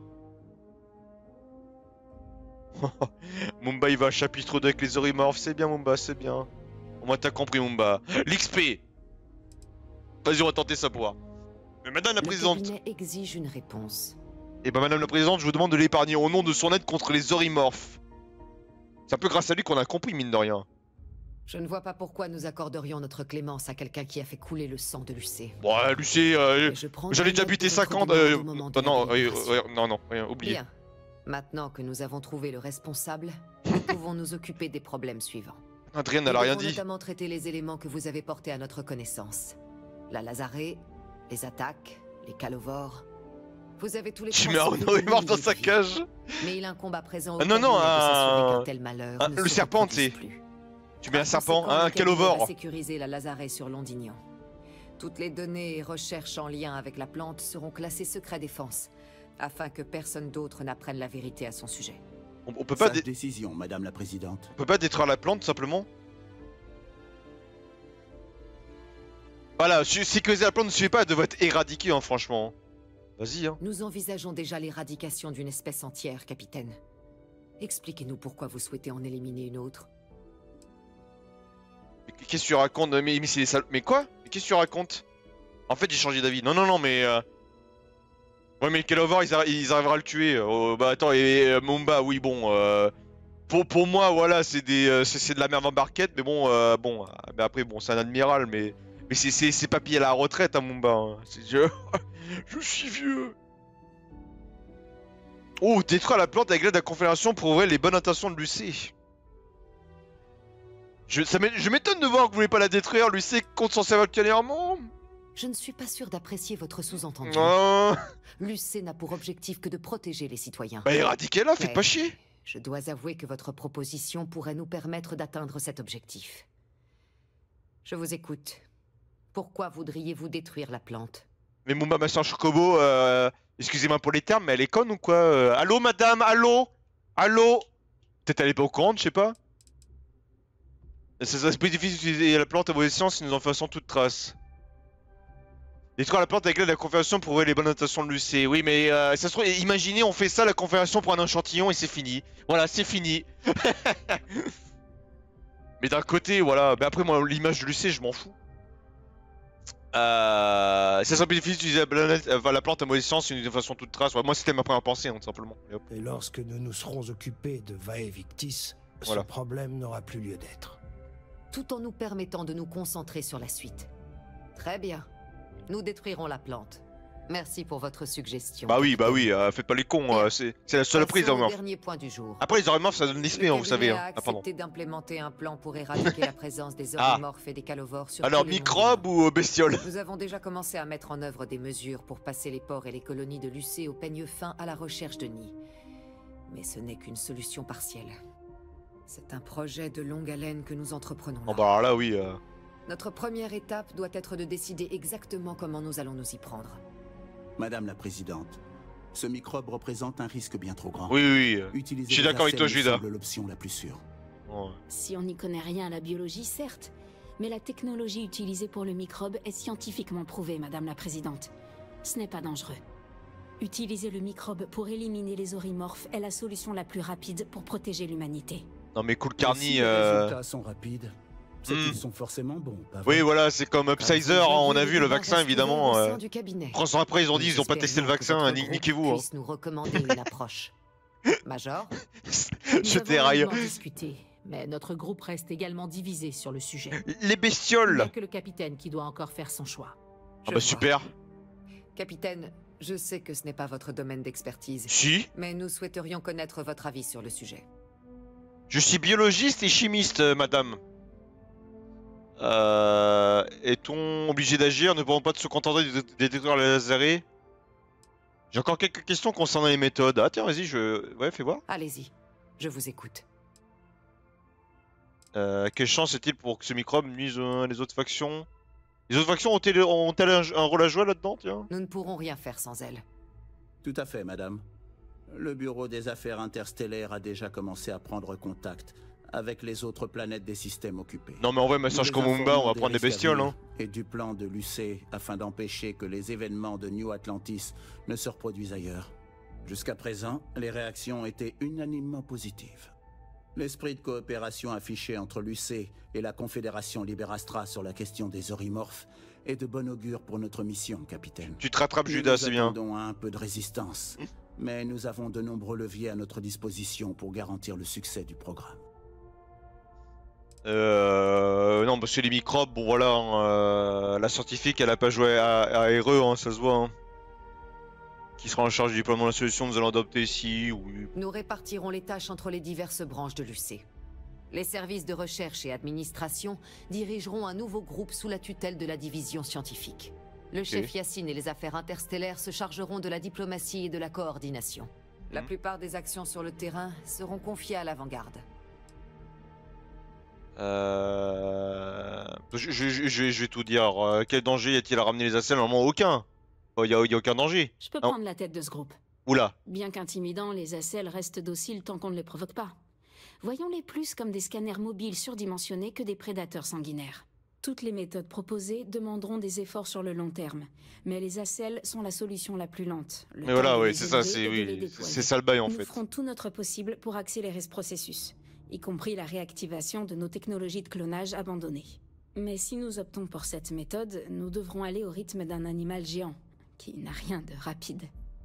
Mumba, il va à chapitre 2 avec les Orimorphes, c'est bien Mumba, c'est bien. Au moins t'as compris Mumba. L'XP. Vas-y, on va tenter ça pour. Mais Madame la Présidente... Le cabinet exige une réponse. Eh ben Madame la Présidente, je vous demande de l'épargner au nom de son aide contre les Orimorphes. C'est un peu grâce à lui qu'on a compris, mine de rien. Je ne vois pas pourquoi nous accorderions notre clémence à quelqu'un qui a fait couler le sang de Lucé. Bon, Lucé, j'allais déjà buter 50... non, oubliez. Bien. Maintenant que nous avons trouvé le responsable, nous pouvons nous occuper des problèmes suivants. Adrien n'a rien dit. Nous devons notamment traiter les éléments que vous avez portés à notre connaissance. La Lazarée, les attaques, les Calovores... Vous avez tous les... Tu mets Arnaud est mort dans sa cage. Mais il incombe à présent... Non, le serpent, tu sais. Tu mets un serpent, un Calovore. Sécuriser la Lazarée sur Londignan. Toutes les données et recherches en lien avec la plante seront classées secret défense, afin que personne d'autre n'apprenne la vérité à son sujet. On peut pas... décision, Madame la Présidente. On peut pas détruire la plante, simplement? Voilà, sécuriser la plante ne suffit pas, elle devrait être éradiquée, hein, franchement. Vas-y, hein. Nous envisageons déjà l'éradication d'une espèce entière, capitaine. Expliquez-nous pourquoi vous souhaitez en éliminer une autre. Qu'est-ce que tu racontes? Mais c'est des salauds. Mais quoi? Qu'est-ce que tu racontes? En fait, j'ai changé d'avis. Non, mais... Ouais, mais Calovore, ils arriveront à le tuer. Bah attends, et Mumba, oui, bon... Pour moi, voilà, c'est de la merde en barquette, mais bon, mais après, bon, c'est un admiral, mais c'est papy à la retraite, hein, Mumba. Hein. Je suis vieux. Oh, détruire la plante avec l'aide de la Confédération pour ouvrir les bonnes intentions de Lucé. Je m'étonne de voir que vous voulez pas la détruire. Lucé compte s'en servir clairement. Je ne suis pas sûr d'apprécier votre sous-entendu. Lucé n'a pour objectif que de protéger les citoyens. Bah éradiquez-la, faites pas chier. Je dois avouer que votre proposition pourrait nous permettre d'atteindre cet objectif. Je vous écoute. Pourquoi voudriez-vous détruire la plante? Mais Mumba, ma soeur Chocobo, excusez-moi pour les termes, mais elle est conne ou quoi? Allô, madame? Allô? Peut-être elle est pas au courant, je sais pas. C'est plus difficile d'utiliser la plante à vos essences si nous en faisons toute trace. Détruire la plante avec l'aide de la Confédération pour ouvrir les bonnes intentions de Lucé. Oui, mais ça se trouve, imaginez, on fait ça, la Confédération prend un échantillon et c'est fini. Voilà, c'est fini. Mais d'un côté, voilà. Mais après, moi, l'image de Lucé, je m'en fous. Ça serait plus difficile d'utiliser la plante à mauvaise sens d'une façon toute trace. Ouais, moi, c'était ma première pensée, hein, tout simplement. Et lorsque nous nous serons occupés de Vaevictis, ce problème n'aura plus lieu d'être. Tout en nous permettant de nous concentrer sur la suite. Très bien. Nous détruirons la plante. Merci pour votre suggestion. Bah oui, faites pas les cons, c'est la seule prise au Morph. dernier point du jour. Après les Orymorphes ça donne l'esprit, hein, vous savez. Le cabinet a accepté d'implémenter un plan pour éradiquer la présence des Orymorphes et des Calovores sur Alors tous les microbes ou bestioles? Nous avons déjà commencé à mettre en œuvre des mesures pour passer les ports et les colonies de Lucé au peigne fin à la recherche de nids. Mais ce n'est qu'une solution partielle. C'est un projet de longue haleine que nous entreprenons là. Oh bah alors là oui. Notre première étape doit être de décider exactement comment nous allons nous y prendre. Madame la Présidente, ce microbe représente un risque bien trop grand. Oui. Utiliser Je suis d'accord avec toi, Judas. semble l'option la plus sûre. Ouais. Si on n'y connaît rien à la biologie, certes, mais la technologie utilisée pour le microbe est scientifiquement prouvée, Madame la Présidente. Ce n'est pas dangereux. Utiliser le microbe pour éliminer les Orymorphes est la solution la plus rapide pour protéger l'humanité. Non mais cool Carny. Si les résultats sont rapides, c'est qu'ils sont forcément bons. Pas vrai? Oui voilà, c'est comme Upsizer, hein, on a vu le vaccin évidemment. 3 ans après ils ont dit ils ont pas testé le vaccin, niquez-vous. Hein. Nous recommander une approche. Major, je déraille. Discuter, mais notre groupe reste également divisé sur le sujet. Les bestioles. Il n'y a que le capitaine qui doit encore faire son choix. Ah bah super. Capitaine, je sais que ce n'est pas votre domaine d'expertise. Si. Mais nous souhaiterions connaître votre avis sur le sujet. Je suis biologiste et chimiste, madame. Est-on obligé d'agir? Ne pourrons pas se contenter de détruire les laserés? J'ai encore quelques questions concernant les méthodes. Ah tiens, vas-y, ouais, fais voir. Allez-y, je vous écoute. Quelle chance est-il pour que ce microbe nuise les autres factions? Les autres factions ont-elles un rôle à jouer là-dedans, tiens? Nous ne pourrons rien faire sans elles. Tout à fait, madame. Le Bureau des Affaires Interstellaires a déjà commencé à prendre contact avec les autres planètes des systèmes occupés. Non mais en vrai, message comme Mumba, on va prendre des bestioles, hein. Et du plan de Lucé afin d'empêcher que les événements de New Atlantis ne se reproduisent ailleurs. Jusqu'à présent, les réactions étaient unanimement positives. L'esprit de coopération affiché entre Lucé et la Confédération Liberastra sur la question des Orymorphes est de bon augure pour notre mission, capitaine. Tu te rattrapes, Judas, c'est bien. Nous attendons un peu de résistance, mais nous avons de nombreux leviers à notre disposition pour garantir le succès du programme. Non, parce que les microbes, bon voilà, hein, la scientifique elle a pas joué à RE, hein, ça se voit. Hein. Qui sera en charge du déploiement de la solution, nous allons adopter ici, oui. Nous répartirons les tâches entre les diverses branches de l'UC. Les services de recherche et administration dirigeront un nouveau groupe sous la tutelle de la division scientifique. Le chef Yacine et les affaires interstellaires se chargeront de la diplomatie et de la coordination. La plupart des actions sur le terrain seront confiées à l'avant-garde. Je vais tout dire. Quel danger y a-t-il à ramener les acels? Normalement aucun. Il y a aucun danger. Je peux prendre la tête de ce groupe. Oula. Bien qu'intimidants, les acels restent dociles tant qu'on ne les provoque pas. Voyons-les plus comme des scanners mobiles surdimensionnés que des prédateurs sanguinaires. Toutes les méthodes proposées demanderont des efforts sur le long terme, mais les acels sont la solution la plus lente. Mais voilà, oui, c'est ça, c'est ça le bail en fait. Nous ferons tout notre possible pour accélérer ce processus, y compris la réactivation de nos technologies de clonage abandonnées. Mais si nous optons pour cette méthode, nous devrons aller au rythme d'un animal géant, qui n'a rien de rapide.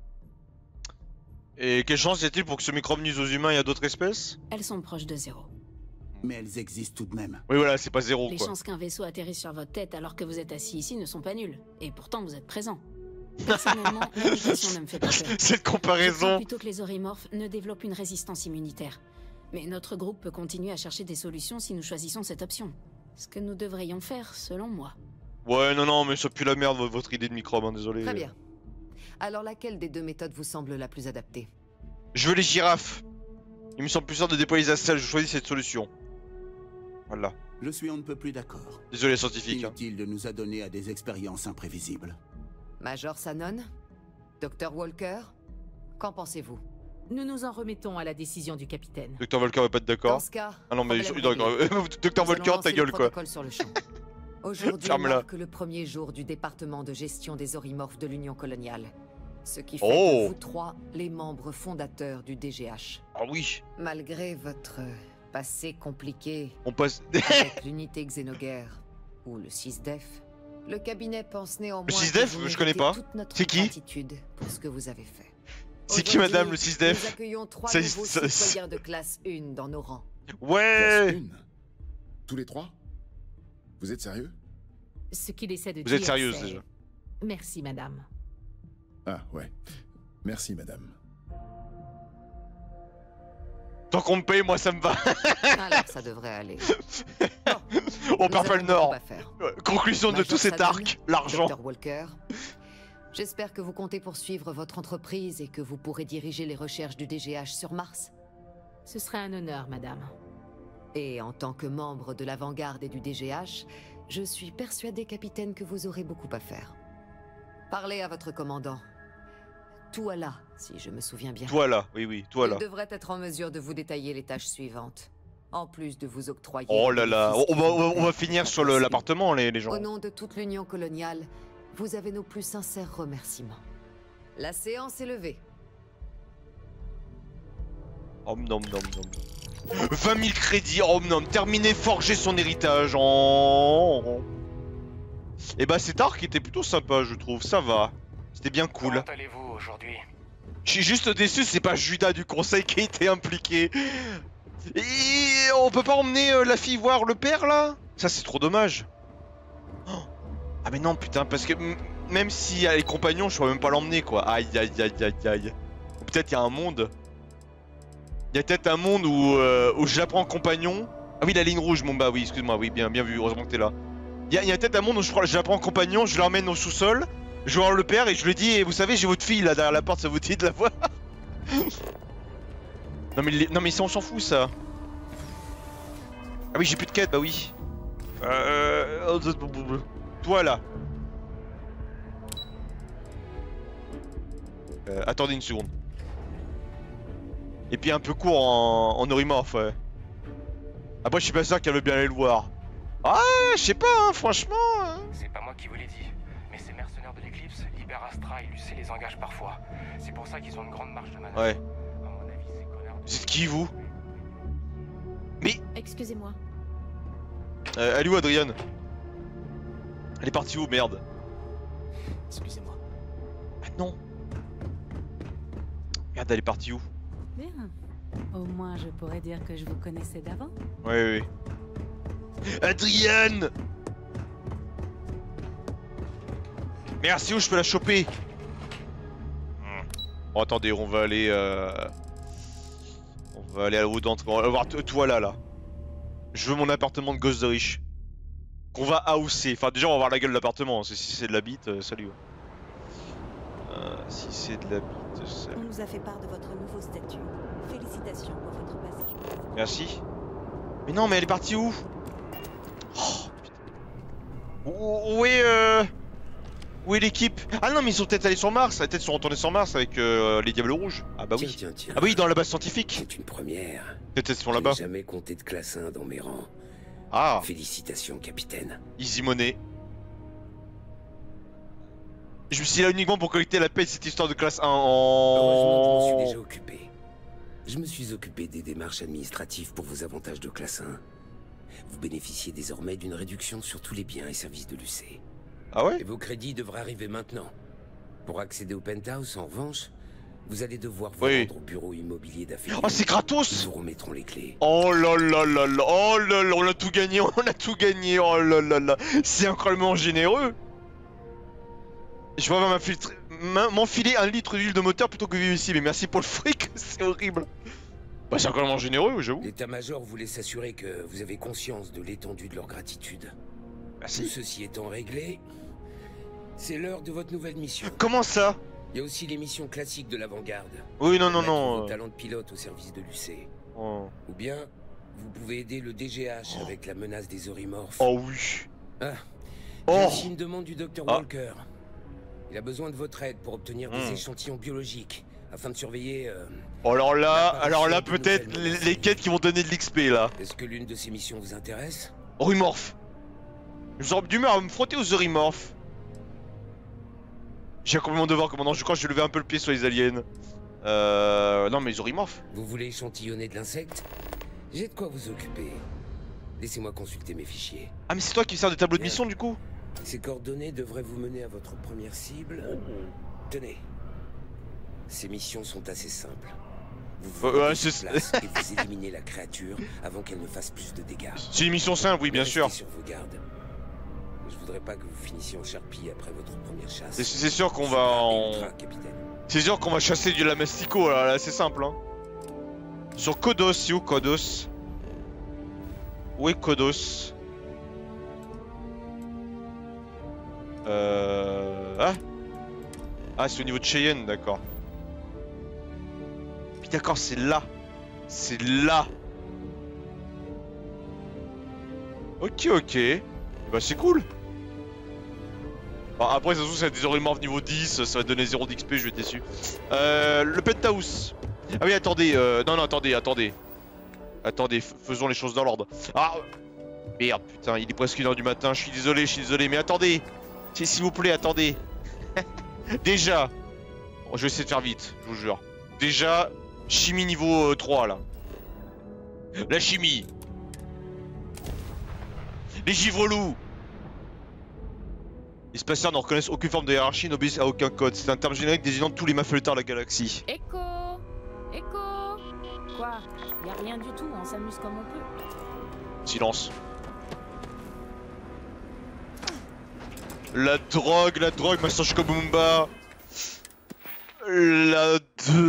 Et quelle chance y a-t-il pour que ce microbe nuise aux humains et à d'autres espèces? Elles sont proches de zéro. Mais elles existent tout de même. Oui voilà, c'est pas zéro Les quoi. chances qu'un vaisseau atterrisse sur votre tête alors que vous êtes assis ici ne sont pas nulles. Et pourtant vous êtes présent. Personnellement, la mutation ne me fait pas peur. Cette comparaison. Je crois plutôt que les Orymorphes ne développent une résistance immunitaire. Mais notre groupe peut continuer à chercher des solutions si nous choisissons cette option. Ce que nous devrions faire, selon moi. Ouais, non, mais ça pue la merde votre idée de microbe, hein, désolé. Très bien. Alors laquelle des deux méthodes vous semble la plus adaptée? Je veux les girafes. Il me semble plus simple de déployer les acels, je choisis cette solution. Voilà. Je suis on ne peut plus d'accord. Désolé scientifique. Inutile de nous adonner à des expériences imprévisibles. Major Sanon? Dr Walker? Qu'en pensez-vous? Nous nous en remettons à la décision du capitaine. Dr Walker va pas être d'accord. Dans ce cas, ah non mais Dr Walker ta gueule quoi. Aujourd'hui marque le premier jour du département de gestion des Orymorphes de l'Union coloniale. Ce qui fait de vous trois les membres fondateurs du DGH. Ah oui. Malgré votre passé compliqué on passe avec l'unité Xenoguerre ou le SysDef, le cabinet pense néanmoins le SysDef, je connais pas. C'est qui? Pour ce que vous avez fait. C'est qui madame le SysDef? Nous accueillons 3 nouveaux citoyens de classe 1 dans nos rangs. Ouais. Classe 1? Tous les 3? Vous êtes sérieux? Ce qu'il essaie de dire. Vous êtes sérieuse déjà. Merci madame. Ah, ouais. Merci, madame. Tant qu'on me paye, moi ça me va. Alors ça devrait aller. On perd pas le nord. Faire. Conclusion de tout cet arc, l'argent. Dr. Walker, j'espère que vous comptez poursuivre votre entreprise et que vous pourrez diriger les recherches du DGH sur Mars. Ce serait un honneur, madame. Et en tant que membre de l'avant-garde et du DGH, je suis persuadé, capitaine, que vous aurez beaucoup à faire. Parlez à votre commandant. Touala, si je me souviens bien. Touala, oui, oui, Touala. Il devrait être en mesure de vous détailler les tâches suivantes. En plus de vous octroyer... Oh là là, on va finir sur l'appartement, les gens. Au nom de toute l'Union coloniale, vous avez nos plus sincères remerciements. La séance est levée. Om nom nom nom. 20 000 crédits, om nom. Terminé, forger son héritage. Oh. Et bah cet arc était plutôt sympa, je trouve, ça va. C'était bien cool. Comment allez-vous aujourd'hui? Je suis juste déçu, c'est pas Judas du conseil qui a été impliqué. Et on peut pas emmener la fille voir le père là? Ça c'est trop dommage. Oh. Ah mais non putain, parce que même si elle est compagnon, je pourrais même pas l'emmener quoi. Aïe aïe aïe aïe aïe. Peut-être il y a un monde. Il y a peut-être un monde où je la prends compagnon. Ah oui la ligne rouge, mon bah oui, excuse-moi, oui bien vu, heureusement que t'es là. Il y a peut-être un monde où je la prends compagnon, je l'emmène au sous-sol. Je vais voir le père et je lui dis, et vous savez, j'ai votre fille là derrière la porte, ça vous dit de la voir? Non mais ça on s'en fout ça. Ah oui j'ai plus de quête, bah oui. Toi là. Attendez une seconde. Et puis un peu court en Orimorph, ouais. Après je suis pas sûr qu'elle veut bien aller le voir. Ah je sais pas hein, franchement. C'est pas moi qui vous l'ai dit, mais ces mercenaires de l'éclipse, Liber Astra et Lucé les engagent parfois. C'est pour ça qu'ils ont une grande marge de manœuvre. Ouais. À mon avis, ces connards... C'est qui vous? Mais... Excusez-moi. Elle est où Adrienne? Elle est partie où, merde? Excusez-moi. Ah non. Merde, elle est partie où? Bien. Au moins, je pourrais dire que je vous connaissais d'avant. Oui. Adrienne! Merci, où je peux la choper? Oh, attendez, on va aller à la route d'entrée. On va voir toi là. Je veux mon appartement de gosse de riche. Qu'on va hausser. Enfin, déjà, on va voir la gueule de l'appartement. Si c'est de la bite, salut. Si c'est de la bite, salut. On nous a fait part de votre nouveau statut. Félicitations pour votre passage. Merci. Mais non, mais elle est partie où? Oh, putain. Où est l'équipe? Ah non, mais ils sont peut-être allés sur Mars. Peut-être ils sont retournés sur Mars avec les Diables Rouges. Ah bah oui. Tiens. Ah bah oui, dans la base scientifique. C'est une première. Peut-être ils sont là-bas. J'ai jamais compté de classe 1 dans mes rangs. Ah. Félicitations, capitaine. Easy money. Je me suis là uniquement pour collecter la paix de cette histoire de classe 1 Heureusement que je m'en suis déjà occupé. Je me suis occupé des démarches administratives pour vos avantages de classe 1. Vous bénéficiez désormais d'une réduction sur tous les biens et services de l'UC. Ah ouais? Et vos crédits devraient arriver maintenant. Pour accéder au penthouse, en revanche, vous allez devoir vous rendre au bureau immobilier d'affiliation. Oh, c'est gratos! Ils vous remettront les clés. Oh là là là là! Oh là là, on a tout gagné, Oh là là là! C'est incroyablement généreux! Je vais m'enfiler 1 litre d'huile de moteur plutôt que vivre ici, mais merci pour le fric, c'est horrible! Bah, c'est incroyablement généreux, j'avoue. L'état-major voulait s'assurer que vous avez conscience de l'étendue de leur gratitude. Merci. Tout ceci étant réglé, c'est l'heure de votre nouvelle mission. Comment ça? Il y a aussi les missions classiques de l'avant-garde. Oui, non. Vos talents de pilote au service de l'UC. Oh. Ou bien, vous pouvez aider le DGH avec la menace des Orimorphes. Oh oui. Ah. J'ai aussi une demande du Dr. Walker. Il a besoin de votre aide pour obtenir des échantillons biologiques afin de surveiller. Oh, alors là, peut-être les quêtes qui vont donner de l'XP là. Est-ce que l'une de ces missions vous intéresse? Orimorph. J'aurais d'humeur à me frotter aux Orimorphes. J'ai complètement devoir, commandant. Je crois que je vais lever un peu le pied sur les aliens. Non, mais les Orimorphes. Vous voulez échantillonner de l'insecte? J'ai de quoi vous occuper. Laissez-moi consulter mes fichiers. Ah, mais c'est toi qui sers de tableau de mission du coup? Ces coordonnées devraient vous mener à votre première cible. Tenez. Ces missions sont assez simples. Vous vous rendez sur place et vous éliminez la créature avant qu'elle ne fasse plus de dégâts. C'est une mission simple, oui, bien sûr. Sur vos gardes. Je voudrais pas que vous finissiez en charpie après votre première chasse. C'est sûr qu'on va en... C'est sûr qu'on va chasser du lamastico, là c'est simple hein. Sur Kodos, c'est où Kodos? Où est Kodos? Ah, c'est au niveau de Cheyenne, d'accord. Puis d'accord, c'est là. C'est là. Ok. Bah c'est cool. Bon, après, ça se trouve, ça va être des orifimorphes niveau 10, ça va donner 0 d'XP, je vais être déçu. Le penthouse. Ah oui, attendez, non, attendez. Attendez, faisons les choses dans l'ordre. Ah, merde, putain, il est presque 1h du matin, je suis désolé, mais attendez. S'il vous plaît, attendez. Déjà, je vais essayer de faire vite, je vous jure. Déjà, chimie niveau 3, là. La chimie. Les givre-loups. Les spatiaux ne reconnaissent aucune forme de hiérarchie, n'obéissent à aucun code. C'est un terme générique désignant tous les malfaiteurs de la galaxie. Echo. Quoi? Y a rien du tout, on s'amuse comme on peut. Silence. La drogue, Master Shikobumba. La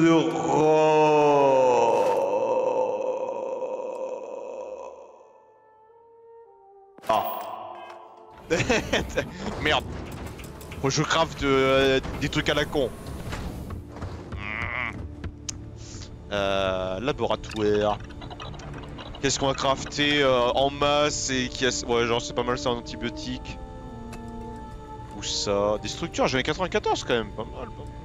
drogue. Ah. Merde. Moi je craft des trucs à la con. Laboratoire. Qu'est-ce qu'on va crafter en masse et qui a... Ouais, genre c'est pas mal ça, un antibiotique. Ou ça. Des structures, j'en ai 94 quand même, pas mal.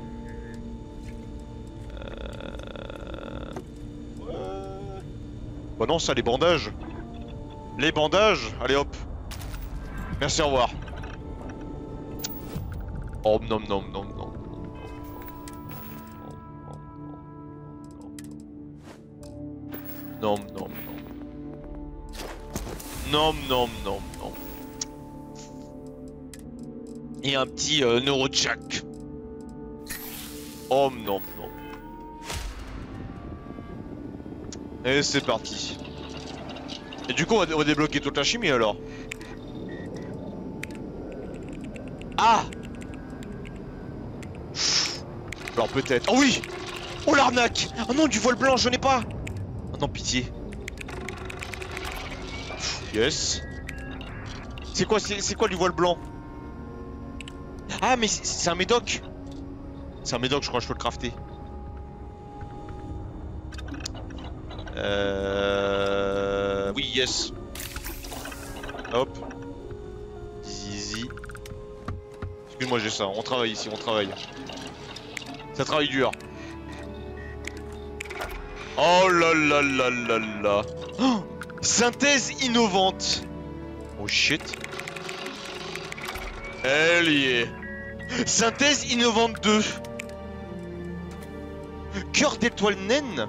Ouais. Bah non, ça, les bandages. Les bandages, allez hop. Merci, au revoir. Oh, non. Non. Et un petit neurojack. Oh non. Et c'est parti. Et du coup on va débloquer toute la chimie alors. Ah. Alors peut-être. Oh oui. Oh l'arnaque. Oh non, du voile blanc, je n'ai pas. Oh non, pitié. Yes. C'est quoi du voile blanc? Ah mais c'est un médoc. C'est un médoc, je crois que je peux le crafter. Oui, yes. Hop. Easy. Excuse-moi, j'ai ça. On travaille ici, on travaille. Ça travaille dur. Oh là là là là là. Oh, synthèse innovante. Oh shit. Elle y est. Synthèse innovante 2. Cœur d'étoile naine.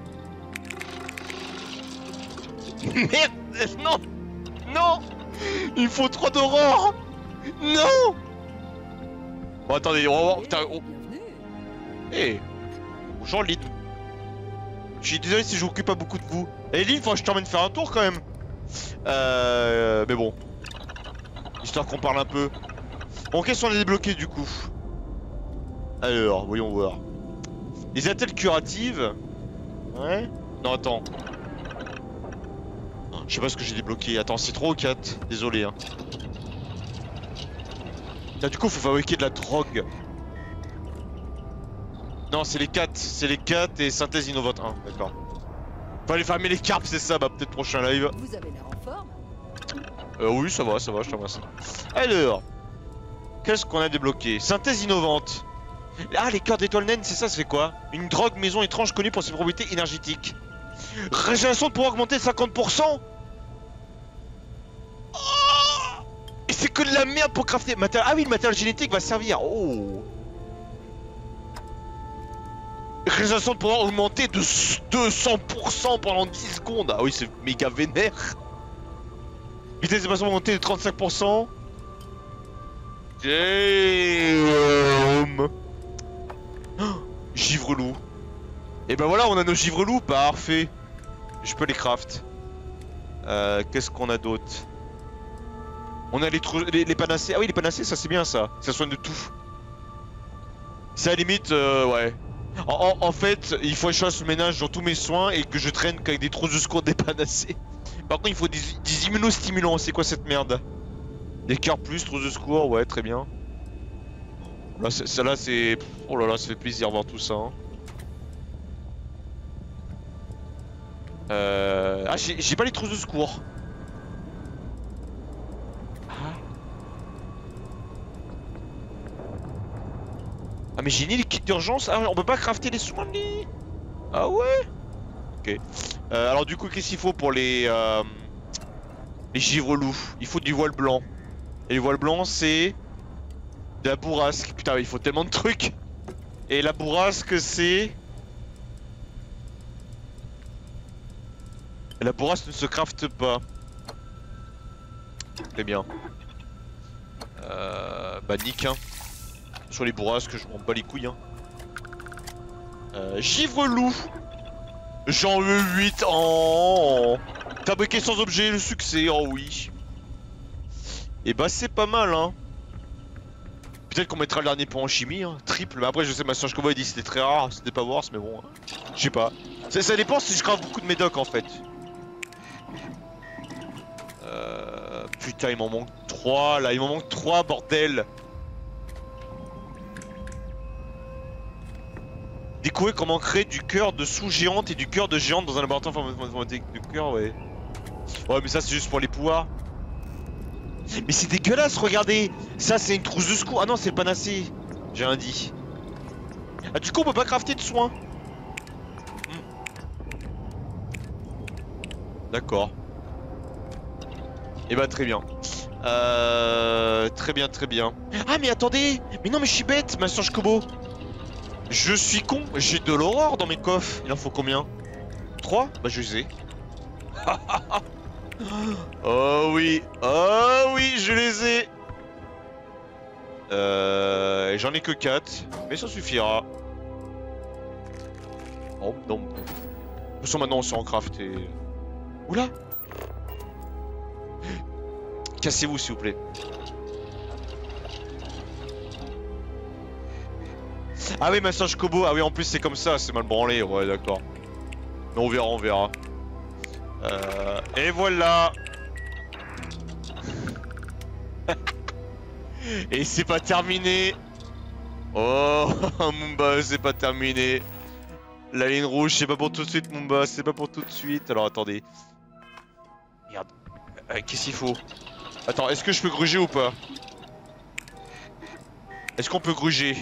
Merde. Non. Il faut 3 d'aurore. Non. Bon attendez, on va voir. Putain, Eh. Bonjour Lynn. Je suis désolé si je m'occupe pas beaucoup de vous. Et Lynn, faut que je t'emmène faire un tour quand même. Mais bon. Histoire qu'on parle un peu. Bon, qu'est-ce qu'on a débloqué du coup? Alors, voyons voir. Les attelles curatives. Ouais. Non, attends. Je sais pas ce que j'ai débloqué. Attends, c'est 3 ou 4. Désolé, hein. Là, du coup, faut fabriquer de la drogue. Non, c'est les 4. C'est les 4 et synthèse innovante 1. D'accord. Fallait farmer les carpes, c'est ça. Bah, peut-être prochain live. Vous avez l'air en forme. Oui, ça va, je te remercie. Alors. Qu'est-ce qu'on a débloqué? Synthèse innovante. Ah, les cœurs d'étoile naine, c'est ça, ça fait quoi? Une drogue maison étrange connue pour ses propriétés énergétiques. Régénération de pouvoir augmenter de 50%. Oh, et c'est que de la merde pour crafter. Ah oui, le matériel génétique va servir. Oh. Régénération de pouvoir augmenter de 200% pendant 10 secondes. Ah oui, c'est méga vénère. Vitesse de déplacement augmentée de 35%. Damn. Givre-loup. Et ben voilà, on a nos givre-loups, parfait. Je peux les craft. Qu'est-ce qu'on a d'autre? On a les panacées. Ah oui, les panacées, ça c'est bien ça. Ça soigne de tout. C'est à la limite, ouais. En fait, il faut que je fasse le ménage dans tous mes soins et que je traîne qu'avec des trousses de secours des panacées. Par contre, il faut des immunostimulants. C'est quoi cette merde? Des cœurs plus, trousses de secours, ouais, très bien. Là, celle-là, c'est... Oh là là, ça fait plaisir de voir tout ça. Hein. Ah, j'ai pas les trousses de secours. Ah mais j'ai ni les kits d'urgence. Ah on peut pas crafter les soins ni... Ah ouais. Ok. Alors du coup qu'est-ce qu'il faut pour les givre-loups? Il faut du voile blanc. Et le voile blanc c'est... de la bourrasque. Putain il faut tellement de trucs. Et la bourrasque c'est... La bourrasque ne se crafte pas. Très bien. Bah nique hein. Sur les bourrasques, je m'en bats les couilles hein. Givre-loup. J'en veux 8 ans. Fabriquer sans objet, le succès, oh oui. Et bah c'est pas mal hein. Peut-être qu'on mettra le dernier point en chimie hein. Triple, mais après je sais ma soeur Kobo a dit que c'était très rare, c'était pas worse mais bon hein. Je sais pas. Ça dépend si je crave beaucoup de médocs en fait. Putain il m'en manque 3 là, il m'en manque 3 bordel. Découvrir comment créer du cœur de sous-géante et du cœur de géante dans un laboratoire informatique de cœur, ouais. Ouais mais ça c'est juste pour les pouvoirs. Mais c'est dégueulasse, regardez. Ça c'est une trousse de secours. Ah non c'est le panacée. J'ai rien dit. Ah du coup on peut pas crafter de soins. D'accord. Et bah très bien. Très bien, très bien. Ah mais attendez. Mais non mais je suis bête, ma soeur Kobo. Je suis con, j'ai de l'aurore dans mes coffres. Il en faut combien? 3? Bah je les ai. Oh oui, je les ai. J'en ai que 4, mais ça suffira. Oh non. De toute façon maintenant on s'est en craft et... Oula. Cassez-vous s'il vous plaît. Ah oui massage Kobo, ah oui en plus c'est comme ça, c'est mal branlé, ouais d'accord. Mais on verra, on verra. Et voilà. Et c'est pas terminé. Oh Mumba, c'est pas terminé. La ligne rouge, c'est pas pour tout de suite Mumba, c'est pas pour tout de suite. Alors attendez. Merde. Qu'est-ce qu'il faut? Attends, est-ce que je peux gruger ou pas? Est-ce qu'on peut gruger?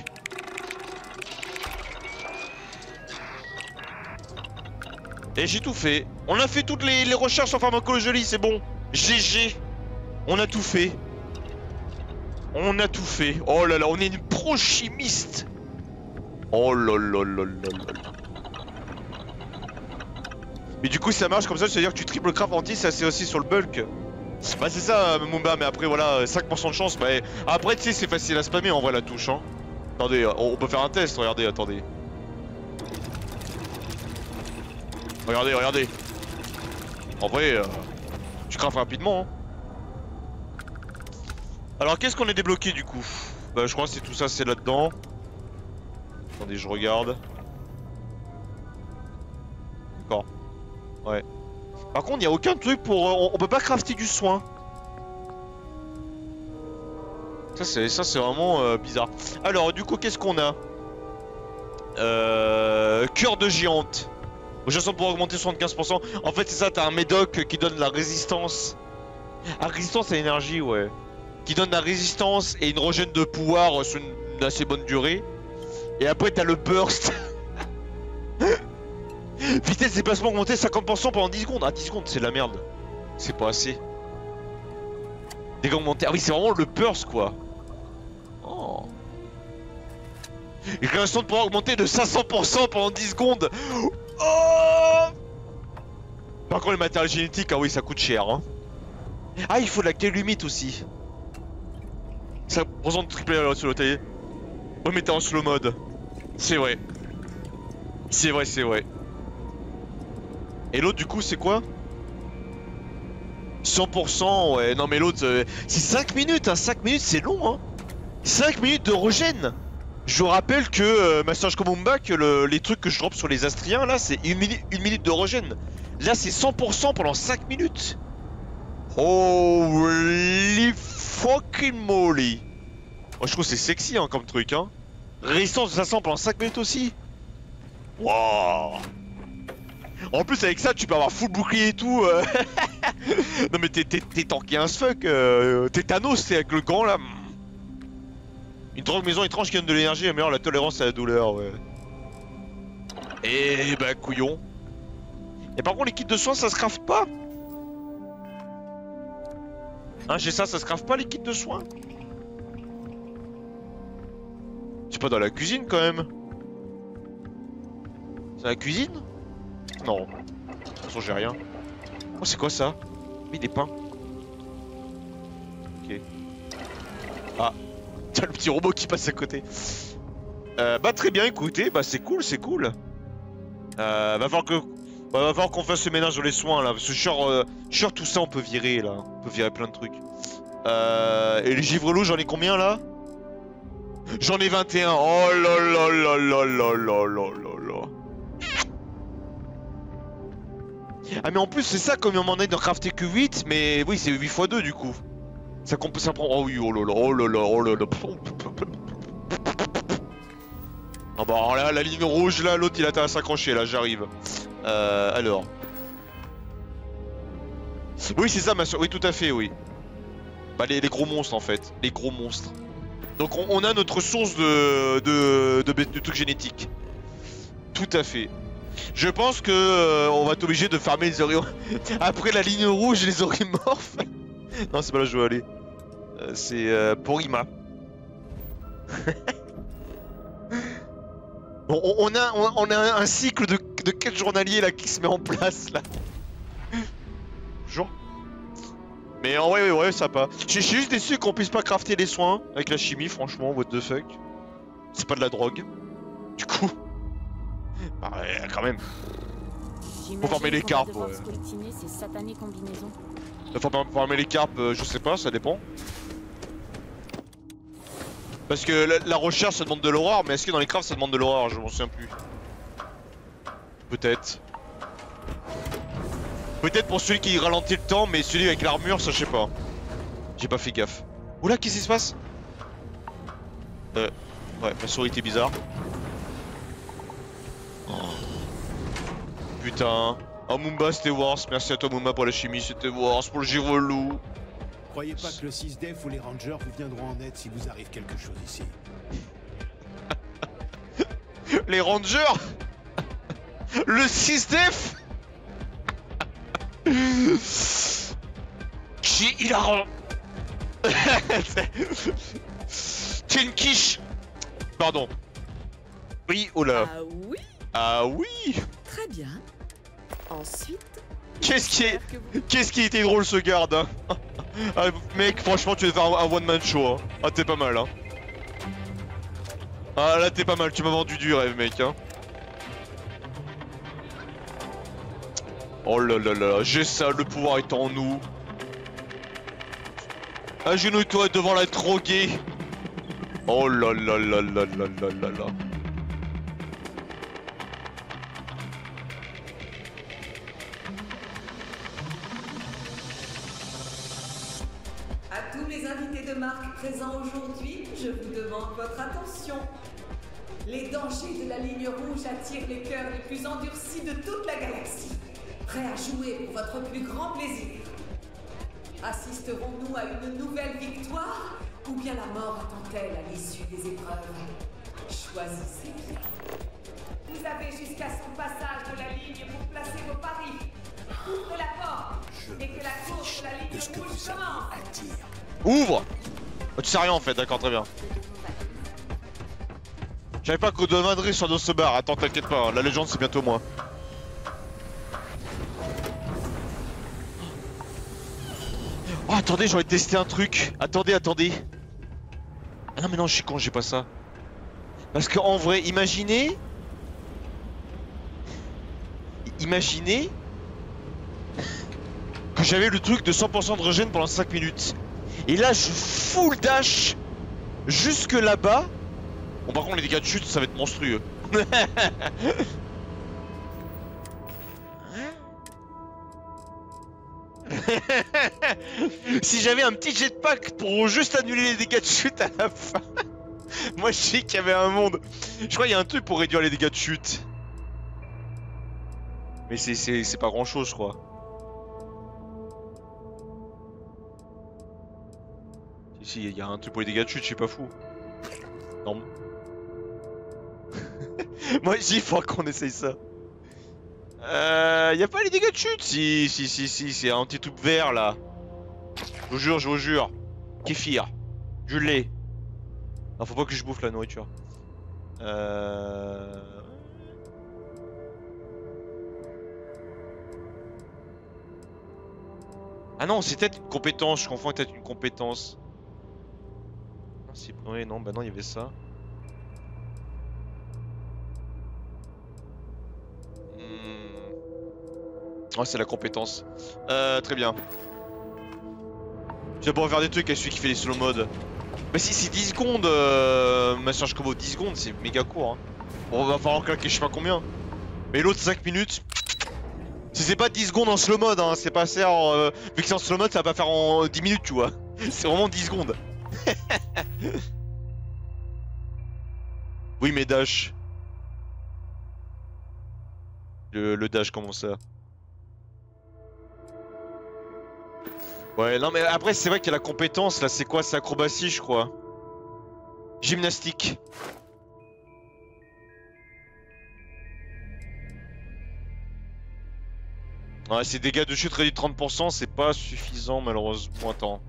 Et j'ai tout fait. On a fait toutes les recherches en pharmacologie, c'est bon. GG. On a tout fait. On a tout fait. Oh là là, on est une pro-chimiste. Oh là là là là là. Mais du coup ça marche comme ça, c'est-à-dire que tu triples le craft anti, ça c'est aussi sur le bulk. Bah c'est ça Mumba, mais après voilà, 5% de chance, bah après tu sais c'est facile à spammer en vrai la touche hein. Attendez, on peut faire un test, regardez, attendez. Regardez, regardez. En vrai, tu craftes rapidement. Hein. Alors, qu'est-ce qu'on est débloqué du coup? Bah, je crois que c'est tout ça, c'est là-dedans. Attendez, je regarde. D'accord. Ouais. Par contre, il n'y a aucun truc pour... on peut pas crafter du soin. Ça, c'est vraiment bizarre. Alors, du coup, qu'est-ce qu'on a? Cœur de géante. Chanson pour augmenter 75%. En fait c'est ça, t'as un médoc qui donne la résistance. Ah résistance à l'énergie ouais. Qui donne la résistance et une régène de pouvoir sur une assez bonne durée. Et après t'as le burst. Vitesse déplacement augmentée 50% pendant 10 secondes. Ah 10 secondes c'est de la merde. C'est pas assez. Dégâts augmentés. Ah oui c'est vraiment le burst quoi. Oh. Et création de pouvoir augmentée de 500% pendant 10 secondes. Oh. Par contre les matériels génétiques, ah oui ça coûte cher hein. Ah il faut de la calumite aussi. Ça représente triplé sur le taillé. Remettez en slow mode. C'est vrai. C'est vrai, c'est vrai. Et l'autre du coup c'est quoi? 100%, ouais. Non mais l'autre, c'est 5 minutes, hein. 5 minutes c'est long, hein. 5 minutes de régène. Je vous rappelle que Master Komumba, que les trucs que je drop sur les Astriens là, c'est une minute de régène. Là c'est 100% pendant 5 minutes. Holy fucking moly. Moi je trouve que c'est sexy hein, comme truc hein. Résistance de 500 pendant 5 minutes aussi. Waouh. En plus avec ça tu peux avoir full bouclier et tout. Non mais t'es tanky as fuck. T'es Thanos, t'es avec le gant là. Une drogue maison étrange qui donne de l'énergie améliore la tolérance à la douleur, ouais. Et bah couillon. Et par contre les kits de soins ça se craft pas. Hein j'ai ça se craft pas les kits de soins. C'est pas dans la cuisine quand même. C'est la cuisine? Non. De toute façon j'ai rien. Oh c'est quoi ça? Oui des pains. Ok. Ah. Tiens le petit robot qui passe à côté. Bah très bien écoutez, bah c'est cool, c'est cool. Va falloir qu'on fasse le ménage dans les soins là. Parce que genre tout ça on peut virer là. On peut virer plein de trucs. Et les givres loups j'en ai combien là? J'en ai 21. Oh là là là là là là là là. Ah mais en plus c'est ça comme on m'en est de crafter que 8. Mais oui c'est 8 x 2 du coup. Ça prend... Oh oui oh là là oh là là oh là là. Ah bah alors là la ligne rouge là l'autre il a à s'accrocher là j'arrive. Alors. Oui c'est ça ma soeur, oui tout à fait oui. Bah les gros monstres en fait, les gros monstres. Donc on a notre source de trucs génétiques. Tout à fait. Je pense que on va être obligé de farmer les oreilles. Après la ligne rouge et les orimorphes. Non c'est pas là que je veux aller. C'est pour Ima. Bon, on a un cycle de quêtes journaliers là qui se met en place là. Genre. Mais en vrai ouais ça pas. Je suis juste déçu qu'on puisse pas crafter les soins avec la chimie franchement what the fuck. C'est pas de la drogue. Du coup. Bah ouais, quand même. Faut farmer les carpes ouais. Faut farmer les carpes je sais pas ça dépend. Parce que la recherche ça demande de l'horreur mais est-ce que dans les crafts ça demande de l'horreur je m'en souviens plus. Peut-être. Peut-être pour celui qui ralentit le temps, mais celui avec l'armure, ça je sais pas. J'ai pas fait gaffe. Oula, qu'est-ce qui se passe? Ouais, ma souris était bizarre. Oh. Putain. Oh Mumba, c'était worse. Merci à toi Mumba pour la chimie, c'était worse. Pour le girelou. Croyez pas que le 6DEF ou les Rangers vous viendront en aide si vous arrive quelque chose ici. Les Rangers. Le 6DEF. Qui il a T'es une quiche. Pardon. Oui, oh là. Ah oui. Ah oui. Très bien. Ensuite. Qu'est-ce qui était drôle ce garde hein. Ah, mec, franchement tu vas faire un one man show hein. Ah t'es pas mal hein. Ah là t'es pas mal, tu m'as vendu du rêve mec hein. Oh là là là, j'ai ça, le pouvoir est en nous. Agenouille-toi devant la droguée. Oh là là là là là là là là. À tous les invités de marque présents aujourd'hui, je vous demande votre attention. Les dangers de la ligne rouge attirent les cœurs les plus endurcis de toute la galaxie. Prêts à jouer pour votre plus grand plaisir. Assisterons-nous à une nouvelle victoire ou bien la mort attend-elle à l'issue des épreuves? Choisissez bien. Vous avez jusqu'à son passage de la ligne pour placer vos paris. Ouvrez la porte et que la course de la ligne rouge commence. Ouvre. Oh, tu sais rien en fait, d'accord, très bien. Je savais pas qu'on deviendrait sur nos bar. Attends, t'inquiète pas, hein. La légende c'est bientôt moi. Oh attendez, j'ai envie de tester un truc. Attendez. Ah non mais non, je suis con, j'ai pas ça. Parce que en vrai, imaginez que j'avais le truc de 100% de régène pendant 5 minutes. Et là je full dash jusque là-bas. Bon par contre les dégâts de chute ça va être monstrueux. Si j'avais un petit jetpack pour juste annuler les dégâts de chute à la fin. Moi je sais qu'il y avait un monde. Je crois qu'il y a un truc pour réduire les dégâts de chute. Mais c'est pas grand chose je crois. Si il y a un truc pour les dégâts de chute, je suis pas fou. Non. Moi je dis il faut qu'on essaye ça. Y a pas les dégâts de chute. Si, c'est un petit truc vert là. Je vous jure. Kéfir. Du lait. Non, faut pas que je bouffe la nourriture. Ah non, c'est peut-être une compétence. Je confonds peut-être une compétence. Ouais, non, bah non, il y avait ça. Oh, c'est la compétence. Très bien. Je vais pouvoir faire des trucs avec celui qui fait les slow mode. Mais si c'est 10 secondes, Master Combo, 10 secondes, c'est méga court. Hein. Bon, va falloir claquer je sais pas combien. Mais l'autre 5 minutes. Si c'est pas 10 secondes en slow mode, hein, c'est pas ça en. Vu que c'est en slow mode, ça va pas faire en 10 minutes, tu vois. C'est vraiment 10 secondes. Oui, mais dash. Le dash, comment ça? Ouais, non, mais après, c'est vrai qu'il y a la compétence là, c'est quoi? C'est acrobatie, je crois. Gymnastique. Ouais, ces dégâts de chute réduits de 30%, c'est pas suffisant, malheureusement. Attends.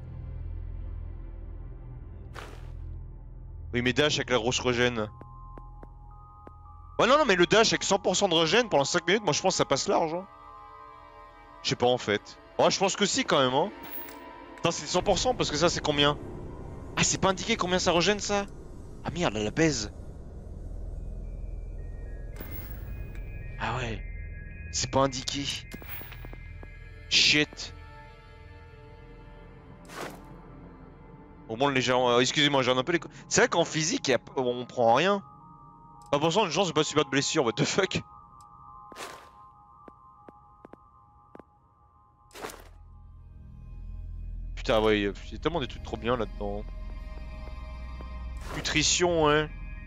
Oui, mais dash avec la grosse régène. Ouais, non, mais le dash avec 100% de régène pendant 5 minutes, moi je pense que ça passe large. Hein. Je sais pas en fait. Ouais, je pense que si quand même. Hein. Putain, c'est 100% parce que ça, c'est combien? Ah, c'est pas indiqué combien ça régène ça? Ah merde, elle la baise. Ah ouais. C'est pas indiqué. Shit. Au moins légèrement. Excusez-moi, j'ai un peu les. C'est vrai qu'en physique, on prend rien. 1% de chance de pas subir de blessure, what the fuck. Putain, ouais, il y a tellement des trucs trop bien là-dedans. Nutrition, ouais.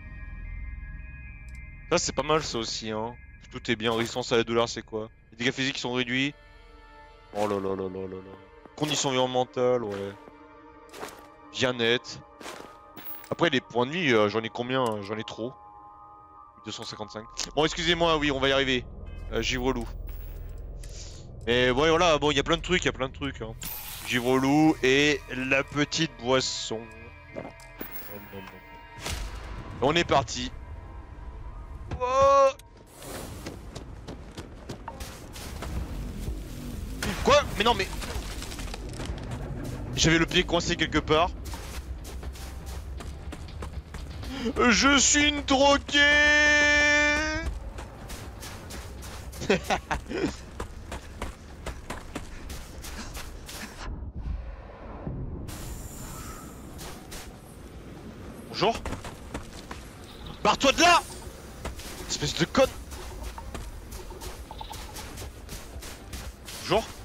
Ça, c'est pas mal ça aussi, hein. Tout est bien. Résistance à la douleur, c'est quoi? Les dégâts physiques sont réduits. Oh là là là là là là. Conditions environnementales, ouais. Bien-être. Après, les points de vie, j'en ai combien? J'en ai trop. 255. Bon, excusez-moi, oui, on va y arriver. Givre-loup. Et ouais, voilà, bon, il y a plein de trucs, hein. Givre-loup et la petite boisson. On est parti. Oh quoi? Mais non, mais... J'avais le pied coincé quelque part. Je suis une droguée. Bonjour. Barre-toi de là. Espèce de conne. Bonjour.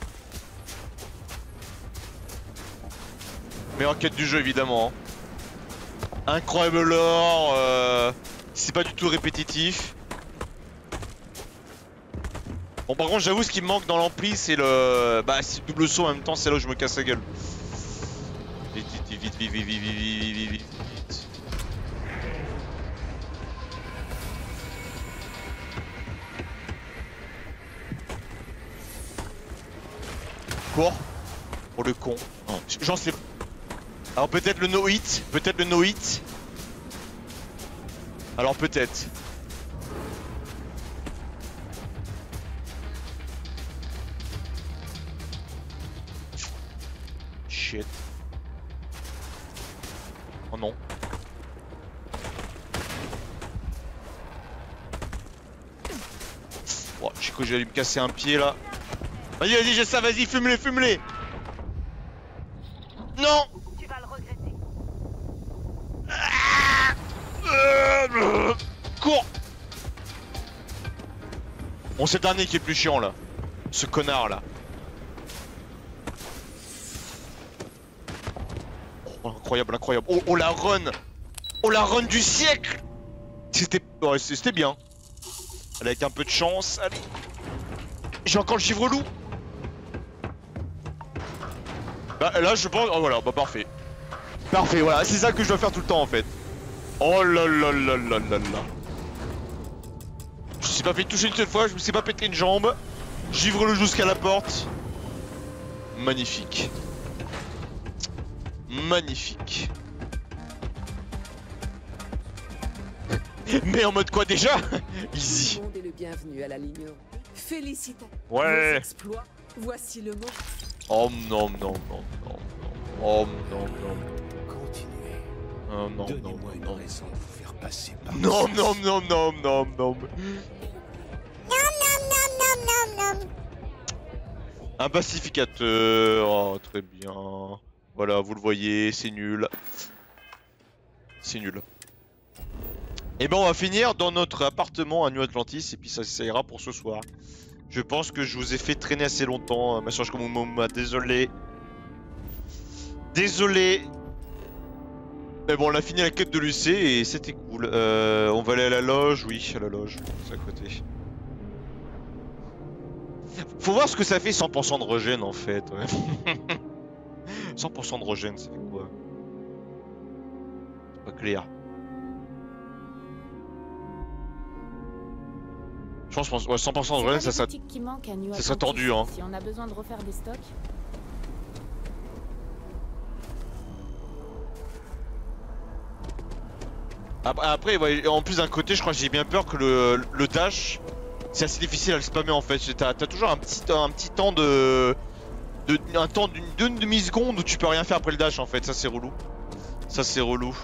Meilleure quête du jeu évidemment. Incroyable lore, c'est pas du tout répétitif. Bon par contre j'avoue ce qui me manque dans l'ampli c'est le... Bah c'est le double saut en même temps, c'est là où je me casse la gueule. Vite, vite, vite, vite, vite, vite, vite, vite, vite, vite. Cours. Pour le con. Oh, j'en sais... Alors peut-être le no-hit, peut-être le no-hit. Alors peut-être. Shit. Oh non. Oh, j'ai cru que j'allais me casser un pied là. Vas-y, vas-y, j'ai ça, vas-y, fume-les, fume-les. Non. Tu vas le regretter. Cours. Bon, c'est le dernier qui est plus chiant là. Ce connard là. Oh, incroyable, incroyable. Oh, oh la run. Oh la run du siècle. C'était ouais, c'était bien. Avec un peu de chance, allez. J'ai encore le givre loup. Bah là je pense... Oh voilà, bah parfait. Parfait, voilà, c'est ça que je dois faire tout le temps en fait. Oh là là là là là là. Je me suis pas fait toucher une seule fois, je me suis pas pété une jambe. Givre le jusqu'à la porte. Magnifique. Magnifique. Mais en mode quoi déjà? Easy. Tout le monde est le bienvenu à la ligne. Félicitations. Ouais. Vos exploits. Voici le mot. Oh non non non non. Oh non non. Continuez. Oh non Donnez-moi une raison de vous faire passer par. non non non non non non. Un pacificateur, oh, très bien. Voilà, vous le voyez, c'est nul. C'est nul. Et ben on va finir dans notre appartement à New Atlantis et puis ça ira pour ce soir. Je pense que je vous ai fait traîner assez longtemps, Message comme Mouma, désolé. Désolé. Mais bon, on a fini la quête de l'UC et c'était cool. On va aller à la loge, oui, à la loge, c'est à côté. Faut voir ce que ça fait 100% de regen en fait, ouais. 100% de regen, ça fait quoi? C'est pas clair. Je pense, ouais, 100% de regen, ça serait tordu, hein. Si on a besoin de refaire des stocks. Après, ouais, en plus d'un côté, je crois que j'ai bien peur que le dash, c'est assez difficile à le spammer en fait. T'as toujours un petit temps un temps d'une demi-seconde où tu peux rien faire après le dash en fait. Ça c'est relou. Ça c'est relou.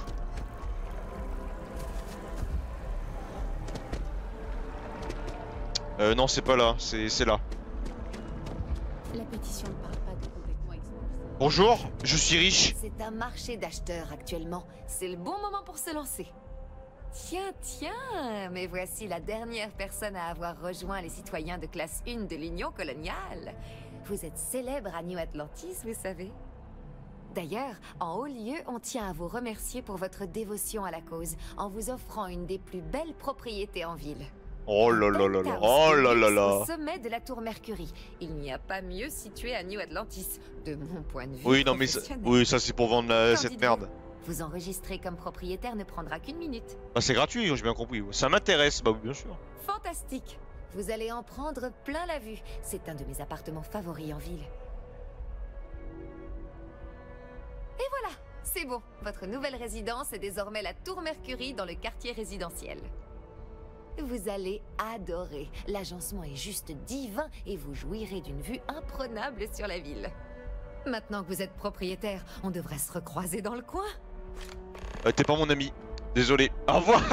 Non, c'est pas là, c'est là. La pétition ne parle pas de complètement explosé. Bonjour, je suis riche. C'est un marché d'acheteurs actuellement. C'est le bon moment pour se lancer. Tiens, tiens, mais voici la dernière personne à avoir rejoint les citoyens de classe 1 de l'Union coloniale. Vous êtes célèbre à New Atlantis, vous savez. D'ailleurs, en haut lieu, on tient à vous remercier pour votre dévotion à la cause, en vous offrant une des plus belles propriétés en ville. Oh là là là là, oh là là là. Au sommet de la tour Mercury. Il n'y a pas mieux situé à New Atlantis, de mon point de vue. Oui, non mais ça, oui, ça c'est pour vendre cette merde. Vous enregistrer comme propriétaire ne prendra qu'une minute. Bah c'est gratuit, j'ai bien compris. Ça m'intéresse, bah oui, bien sûr. Fantastique. Vous allez en prendre plein la vue. C'est un de mes appartements favoris en ville. Et voilà, c'est bon. Votre nouvelle résidence est désormais la tour Mercury dans le quartier résidentiel. Vous allez adorer. L'agencement est juste divin et vous jouirez d'une vue imprenable sur la ville. Maintenant que vous êtes propriétaire, on devrait se recroiser dans le coin. T'es pas mon ami. Désolé. Au revoir.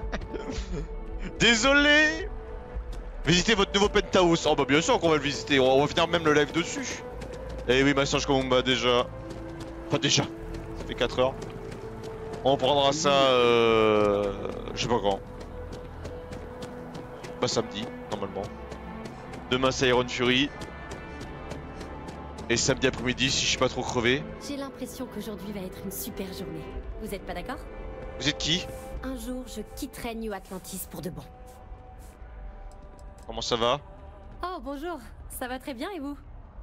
Désolé. Visitez votre nouveau penthouse. Oh bah bien sûr qu'on va le visiter. On va finir même le live dessus. Eh oui, Massage Komumba déjà. Enfin déjà. Ça fait 4 heures. On prendra ça je sais pas quand. Bah samedi, normalement. Demain c'est Iron Fury. Et samedi après-midi si je suis pas trop crevé. J'ai l'impression qu'aujourd'hui va être une super journée. Vous êtes pas d'accord? Vous êtes qui? Un jour, je quitterai New Atlantis pour de bon. Comment ça va? Oh, bonjour. Ça va très bien et vous?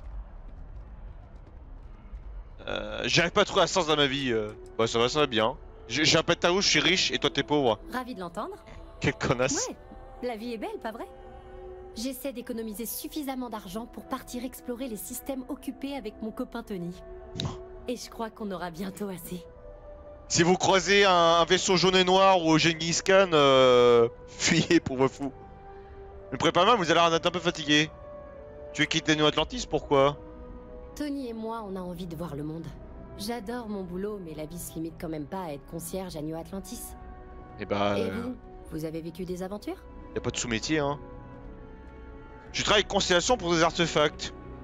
J'arrive pas à trouver un sens dans ma vie. Bah ça va bien. J'ai un penthouse, je suis riche et toi t'es pauvre. Ravi de l'entendre. Quelle connasse. Ouais, la vie est belle, pas vrai? J'essaie d'économiser suffisamment d'argent pour partir explorer les systèmes occupés avec mon copain Tony. Et je crois qu'on aura bientôt assez. Si vous croisez un vaisseau jaune et noir ou Genghis Khan, fuyez pour vos fous. Ne prenez pas mal, vous allez en être un peu fatigué. Tu veux quitter New Atlantis, pourquoi? Tony et moi, on a envie de voir le monde. J'adore mon boulot, mais la vie se limite quand même pas à être concierge à New Atlantis. Et bah... Et vous avez vécu des aventures? Y a pas de sous-métier, hein. Je travaille avec Constellation pour des artefacts.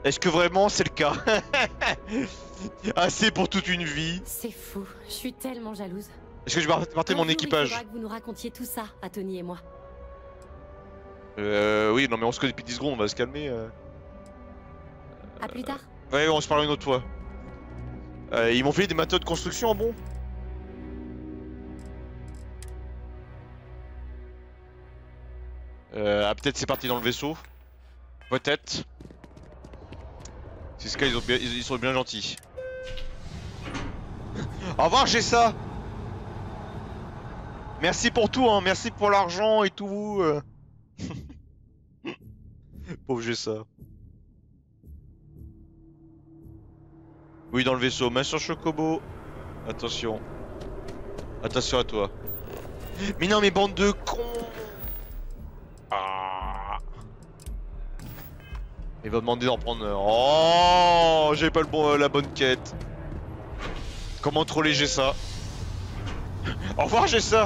Est-ce que vraiment c'est le cas? Assez pour toute une vie. C'est fou, je suis tellement jalouse. Est-ce que je vais partir mon équipage? Il faudra que vous nous racontiez tout ça à Tony et moi. Oui, non mais on se connaît depuis 10 secondes, on va se calmer. À plus tard. Ouais, on se parle une autre fois. Ils m'ont fait des matériaux de construction, bon. Ah, peut-être c'est parti dans le vaisseau. Peut-être. C'est ce cas, ils sont bien gentils. Au revoir, j'ai ça. Merci pour tout, hein. Merci pour l'argent et tout. Pauvre, j'ai ça. Oui, dans le vaisseau. Main sur Chocobo. Attention. Attention à toi. Mais non, mais bande de cons. Ah. Il va demander d'en prendre. Oh, j'ai pas la bonne quête. Comment troller j'ai ça? Au revoir, j'ai ça.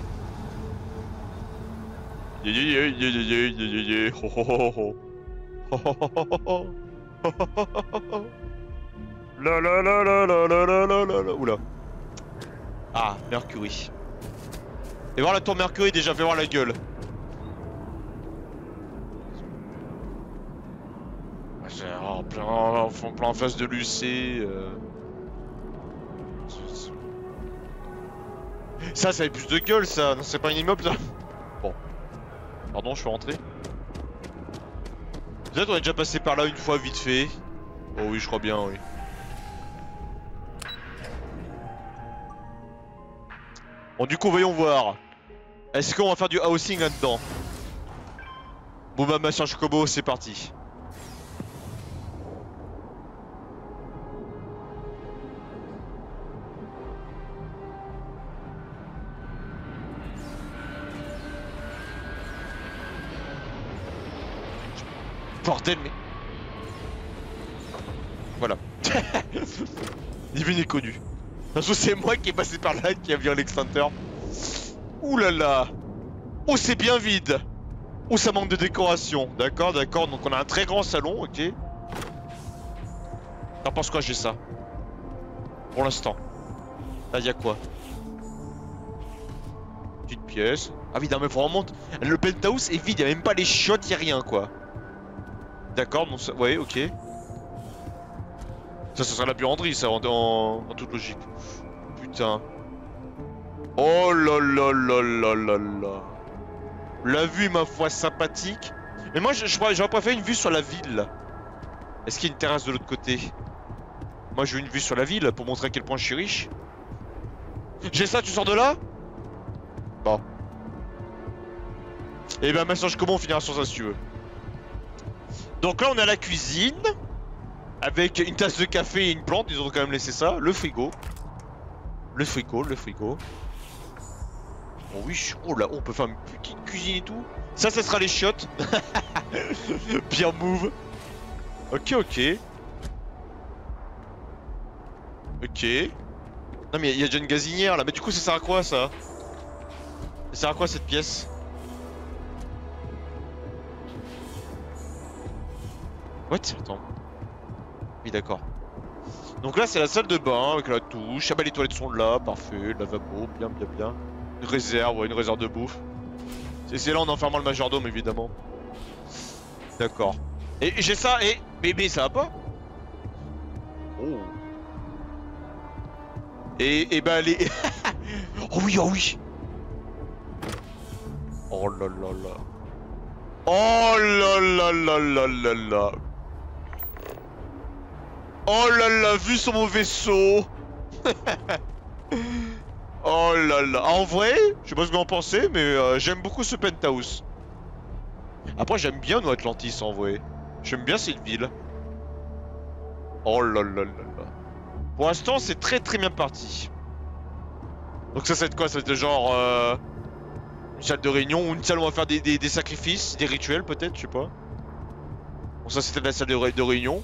La la la la la la la la la. Oula. Ah, Mercury. Et voir la tour Mercury déjà, fais voir la gueule. En plein en face de l'UC. Ça avait plus de gueule, ça. Non, c'est pas un immeuble, ça. Bon. Pardon, je suis rentré. Peut-être on est déjà passé par là une fois vite fait. Oh oui, je crois bien, oui. Bon, du coup, voyons voir. Est-ce qu'on va faire du housing là-dedans? Bon bah, machin Chocobo, c'est parti. Bordel, mais... Voilà. Divine est connu. De toute façon, c'est moi qui est passé par là qui a vu l'extincteur. Ouh là là. Oh, c'est bien vide. Oh, ça manque de décoration. D'accord, d'accord. Donc on a un très grand salon, ok. T'en penses quoi, j'ai ça? Pour l'instant. Là, y'a quoi? Petite pièce. Ah oui, non mais vraiment, le penthouse est vide, y'a même pas les chiottes, y'a rien quoi. D'accord, bon ça... Ouais, ok. Ça sera la buanderie, ça, en toute logique. Putain. Oh là là là là là là. La vue, ma foi, sympathique. Mais moi, j'aurais préféré une vue sur la ville. Est-ce qu'il y a une terrasse de l'autre côté? Moi, je veux une vue sur la ville pour montrer à quel point je suis riche. J'ai ça, tu sors de là? Bon. Et ben, maintenant, comment on finira sur ça si tu veux. Donc là on est à la cuisine avec une tasse de café et une plante, ils ont quand même laissé ça, le frigo. Le frigo, le frigo. Oh oui, oh là, on peut faire une petite cuisine et tout. Ça sera les chiottes. Bien move. Ok, ok. Ok. Non mais il y a déjà une gazinière là, mais du coup ça sert à quoi ça? Ça sert à quoi cette pièce? What? Attends. Oui, d'accord. Donc là, c'est la salle de bain avec la douche. Ah bah, les toilettes sont là, parfait. Le lavabo, bien, bien, bien. Une réserve, ouais, une réserve de bouffe. C'est là en enfermant le majordome, évidemment. D'accord. Et j'ai ça, et... Mais ça va pas? Oh. Et bah, les... Oh oui, oh oui. Oh là là là. Oh là là là là là là. Oh là là, vue sur mon vaisseau. Oh là là. En vrai, je sais pas ce que vous en pensez, mais j'aime beaucoup ce penthouse. Après, j'aime bien New Atlantis en vrai. J'aime bien cette ville. Oh là là là là. Pour l'instant, c'est très très bien parti. Donc ça, c'est quoi? Ça va être genre une salle de réunion ou une salle où on va faire des sacrifices, des rituels peut-être, je sais pas. Bon, ça c'était la salle de réunion.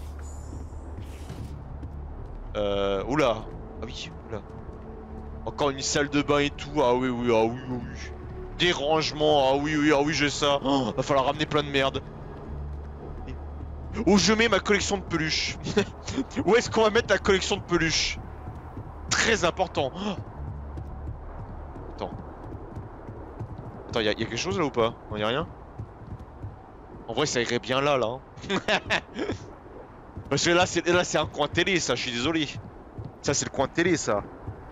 Oula. Ah oui, oula. Encore une salle de bain et tout. Ah oui, oui, ah oui, oui. Des rangements. Ah oui, oui, ah oui, j'ai ça. Oh, va falloir ramener plein de merde. Où je mets ma collection de peluches? Où est-ce qu'on va mettre la collection de peluches? Très important. Oh, attends. Attends, y'a quelque chose là ou pas? Non, y'a rien? En vrai, ça irait bien là, là. Parce que là, c'est un coin télé, ça, je suis désolé. Ça, c'est le coin télé, ça.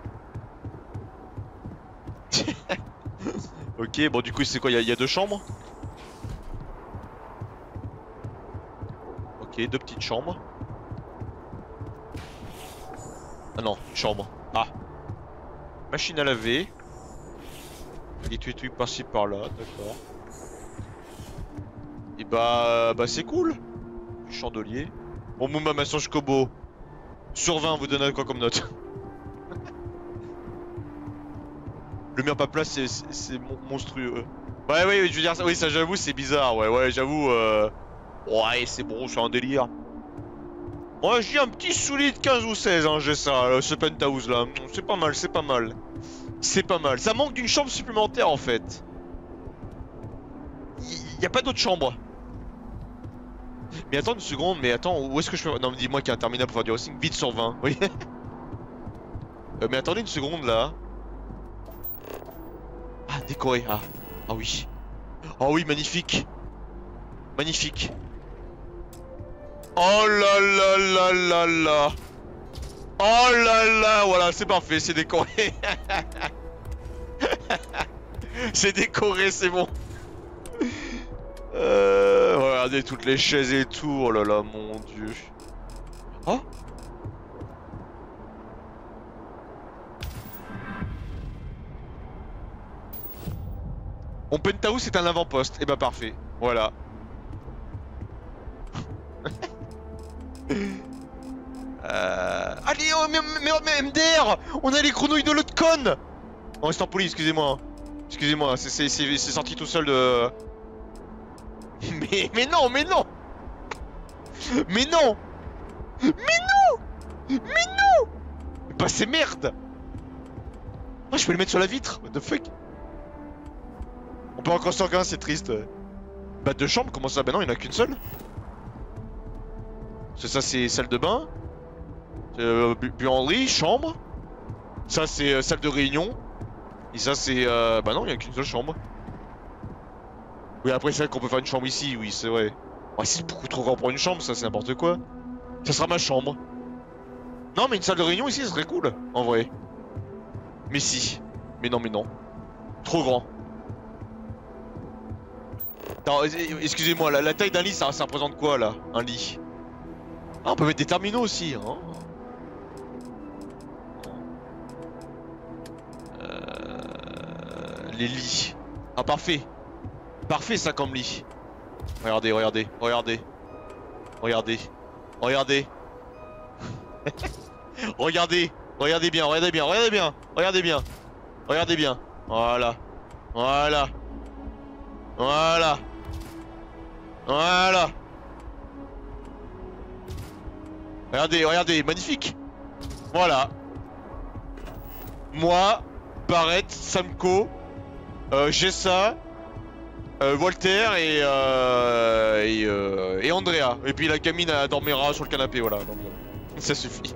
Ok, bon, du coup, c'est quoi? Y a 2 chambres? Ok, 2 petites chambres. Ah non, une chambre. Ah. Machine à laver. Des trucs par-ci par-là, d'accord. Et bah c'est cool. Chandelier. Bon, Mouma massage Kobo. Sur 20, vous donnez quoi comme note? Le mur pas place, c'est monstrueux. Ouais, je veux dire ça. Oui, ça j'avoue, c'est bizarre. Ouais, j'avoue. Ouais, c'est bon, c'est un délire. Moi, j'ai un petit solide 15 ou 16, hein, j'ai ça, ce penthouse là. C'est pas mal, c'est pas mal. C'est pas mal. Ça manque d'une chambre supplémentaire en fait. Y a pas d'autre chambre. Mais attends une seconde, mais attends, où est-ce que je peux... Non, dis-moi qu'il y a un terminal pour faire du hosting. Vite sur 20, oui. Mais attendez une seconde là. Ah, décoré, ah oui. Oh oui, magnifique. Magnifique. Oh là là là là là. Oh là là, voilà, c'est parfait, c'est décoré. C'est décoré, c'est bon. Regardez toutes les chaises et tout, oh là là, mon dieu. Oh. Mon penthouse c'est un avant-poste, et bah parfait, voilà. Allez, oh, mais MDR, on a les grenouilles de l'autre conne. On reste en poli, excusez-moi. Excusez-moi, c'est sorti tout seul de... Mais non, mais non. Mais non. Mais non. Mais non. Bah c'est merde. Oh, je peux les mettre sur la vitre, what the fuck. On peut encore sortir un, c'est triste. Bah 2 chambres, comment ça? Bah non, il n'y en a qu'une seule. Ça c'est salle de bain. Buanderie, chambre. Ça c'est salle de réunion. Et ça c'est... Bah non, il n'y a qu'une seule chambre. Oui, après c'est vrai qu'on peut faire une chambre ici, oui c'est vrai. Ouais, c'est beaucoup trop grand pour une chambre, ça c'est n'importe quoi. Ça sera ma chambre. Non mais une salle de réunion ici, ça serait cool, en vrai. Mais si. Mais non. Trop grand. Excusez-moi, la taille d'un lit, ça représente quoi là? Un lit. Ah, on peut mettre des terminaux aussi, hein. Les lits. Ah, parfait. Parfait ça comme lit. Regardez. Regardez bien. Voilà. Regardez, magnifique. Voilà. Moi, Barrett, Samco, Jessa, Walter et Andrea. Et puis la gamine elle dormira sur le canapé, voilà. Donc, ça suffit.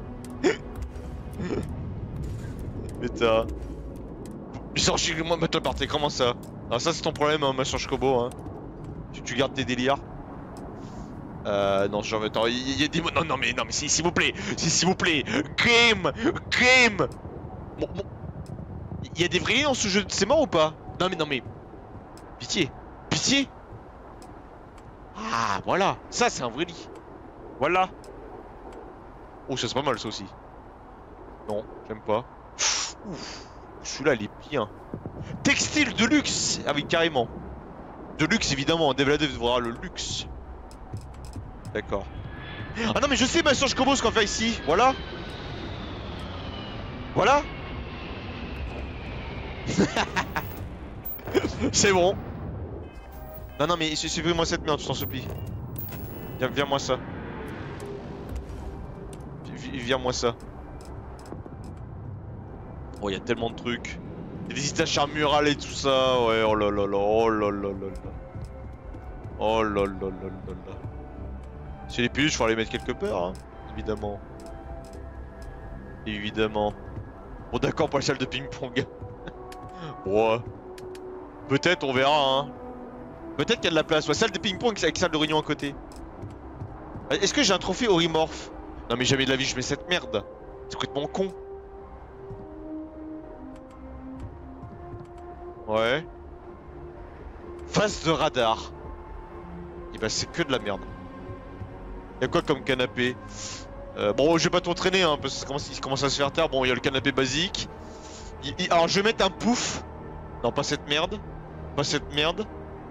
Putain. Moi maintenant par tes, comment ça? Alors ça c'est ton problème, hein, machin Kobo, hein. Tu gardes tes délires. Non, j'en veux... Attends, il y a des... Non mais s'il vous plaît. Game. Bon. Il y a des vrais dans ce jeu, c'est mort ou pas? Non mais... Pitié. Ah, voilà. Ça, c'est un vrai lit. Voilà. Oh, ça c'est pas mal, ça aussi. Non, j'aime pas. Ouf. Celui-là, il est bien. Textile de luxe. Ah oui, carrément. De luxe, évidemment. Devladé devra le luxe. D'accord. Ah non, mais je sais, ma soeur, je commence ce qu'on va faire ici. Voilà. C'est bon. Non mais supprime-moi cette merde, je t'en supplie. Viens-moi ça. Viens-moi ça. Oh, il y a tellement de trucs. Il y a des étages murales et tout ça. Ouais, oh là là là. Si les peluches, faut les mettre quelque part, hein. Évidemment. Évidemment. Bon d'accord pour la salle de ping-pong. Ouais. Peut-être, on verra, hein. Peut-être qu'il y a de la place. Ouais, salle de ping-pong avec salle de réunion à côté. Est-ce que j'ai un trophée Orimorph? Non mais jamais de la vie je mets cette merde. C'est complètement con. Ouais. Face de radar. Et bah c'est que de la merde. Y'a quoi comme canapé? Bon je vais pas trop traîner hein, parce qu'il commence à se faire tard. Bon il y a le canapé basique. Alors je vais mettre un pouf. Non pas cette merde. Pas cette merde.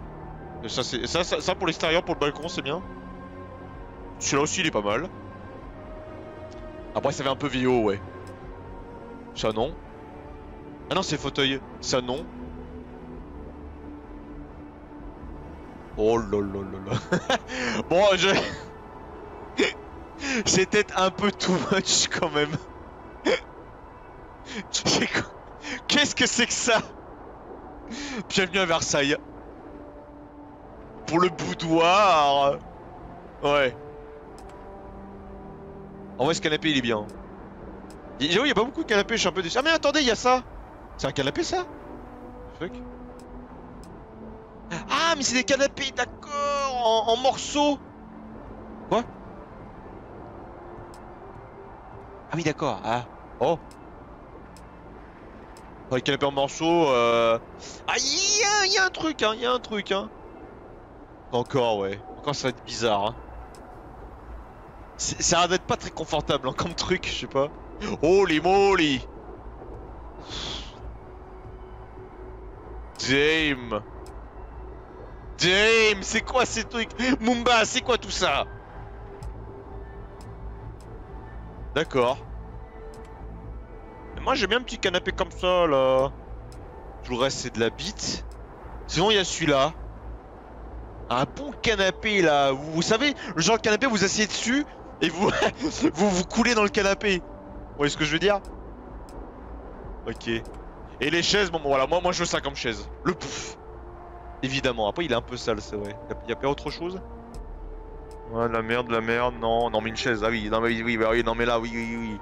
Ça pour l'extérieur, pour le balcon c'est bien. Celui-là aussi il est pas mal. Après ça fait un peu vieillot ouais. Ça non. Ah non c'est fauteuil. Ça non. Oh là là là là. Bon je... C'est peut-être un peu too much quand même. Qu'est-ce que c'est que ça? Bienvenue à Versailles. Pour le boudoir. Ouais. En vrai ce canapé il est bien. J'avoue il y a pas beaucoup de canapés, je suis un peu déçu. Ah mais attendez il y a ça. C'est un canapé ça? Fuck. Ah mais c'est des canapés d'accord en morceaux. Quoi? Ah oui d'accord, ah. Oh. Oh les canapés en morceaux Ah il y a un truc hein, il y a un truc hein. Encore ouais, encore ça va être bizarre hein. Ça va d'être pas très confortable hein, comme truc, je sais pas. Holy moly. Damn. Damn, c'est quoi ces trucs? Mumba, c'est quoi tout ça? D'accord. Moi j'aime bien un petit canapé comme ça là. Tout le reste c'est de la bite. Sinon il y a celui-là. Un bon canapé là. Vous savez, le genre de canapé vous asseyez dessus et vous vous coulez dans le canapé. Vous voyez ce que je veux dire? Ok. Et les chaises, bon voilà, moi je veux ça comme chaise. Le pouf. Évidemment, après il est un peu sale c'est vrai. Y a pas autre chose? Ouais la merde, non, non mais une chaise, ah oui, non mais oui, bah, oui non mais là, oui.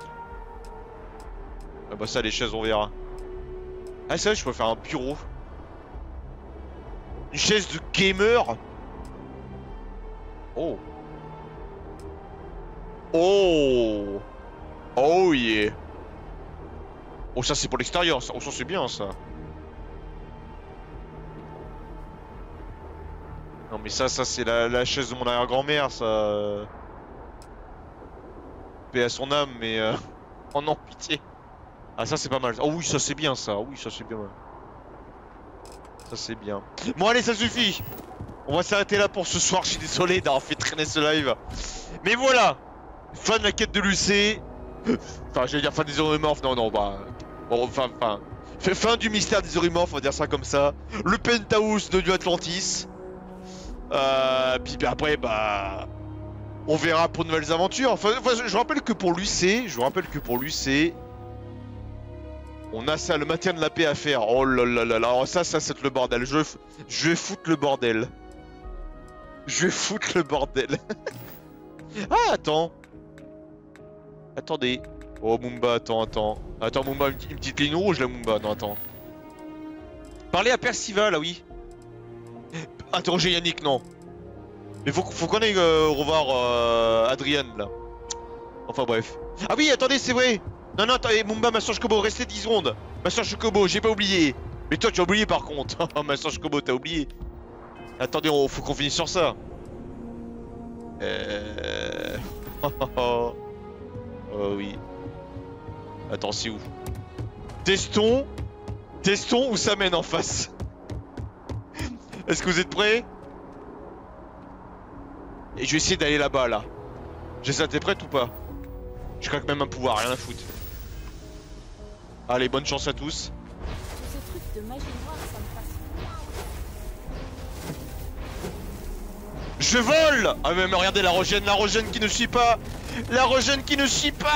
Ah bah ça les chaises on verra. Ah c'est vrai je peux faire un bureau. Une chaise de gamer. Oh. Oh. Oh yeah. Oh ça c'est pour l'extérieur, ça. Oh ça c'est bien ça. Non mais ça c'est la chaise de mon arrière-grand-mère ça. Paix à son âme mais oh non pitié. Ah ça c'est pas mal. Oh oui ça c'est bien ça. Oui ça c'est bien. Ça c'est bien. Bon allez ça suffit. On va s'arrêter là pour ce soir. Je suis désolé d'avoir fait traîner ce live. Mais voilà. Fin de la quête de l'UC. Enfin j'allais dire fin des Orimorphes. Non bah. Bon, enfin. Fin du mystère des Orimorphes, on va dire ça comme ça. Le penthouse de New Atlantis. Puis après bah. On verra pour de nouvelles aventures. Enfin je rappelle que pour l'UC. On a ça, le maintien de la paix à faire. Oh là là là là. Alors ça c'est le bordel. Je vais foutre le bordel. Ah attends. Attendez. Oh Mumba, attends. Attends Mumba, une petite ligne rouge là Mumba. Non attends. Parlez à Percival, ah oui. Interrogez Yannick, non. Mais faut qu'on aille revoir Adrian là. Enfin bref. Ah oui attendez c'est vrai. Non attendez Mumba, Master Chocobo, restez 10 secondes. Master Chocobo, j'ai pas oublié. Mais toi tu as oublié par contre. Master Chocobo t'as oublié. Attendez, faut qu'on finisse sur ça. Oh oui. Attends c'est où? Testons où ça mène en face. Est-ce que vous êtes prêts? Et je vais essayer d'aller là-bas là. J'essaie, t'es prête ou pas? Je craque même un pouvoir, rien à foutre. Allez, bonne chance à tous. Ce truc de magie noire, ça me passe. Je vole! Ah mais regardez la rogène qui ne suit pas! La rogène qui ne suit pas!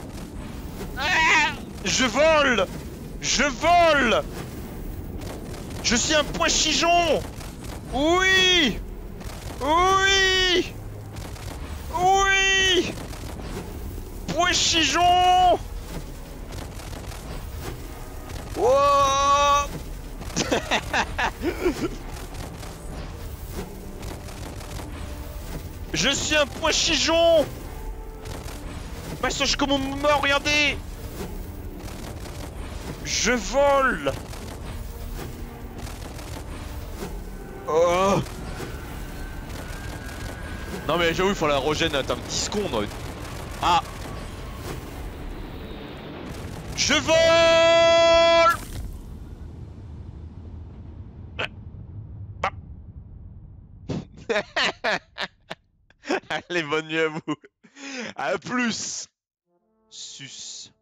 Je vole! Je suis un point chigeon. Oui. Oui. Oui. Point chigeon. Wow. Je suis un point chigeon. Passage comme on mort, regardez. Je vole. Oh. Non mais j'avoue il faut la régène, attends 10 secondes. Ah. Je vole. Allez, bonne nuit à vous. À plus. Sus.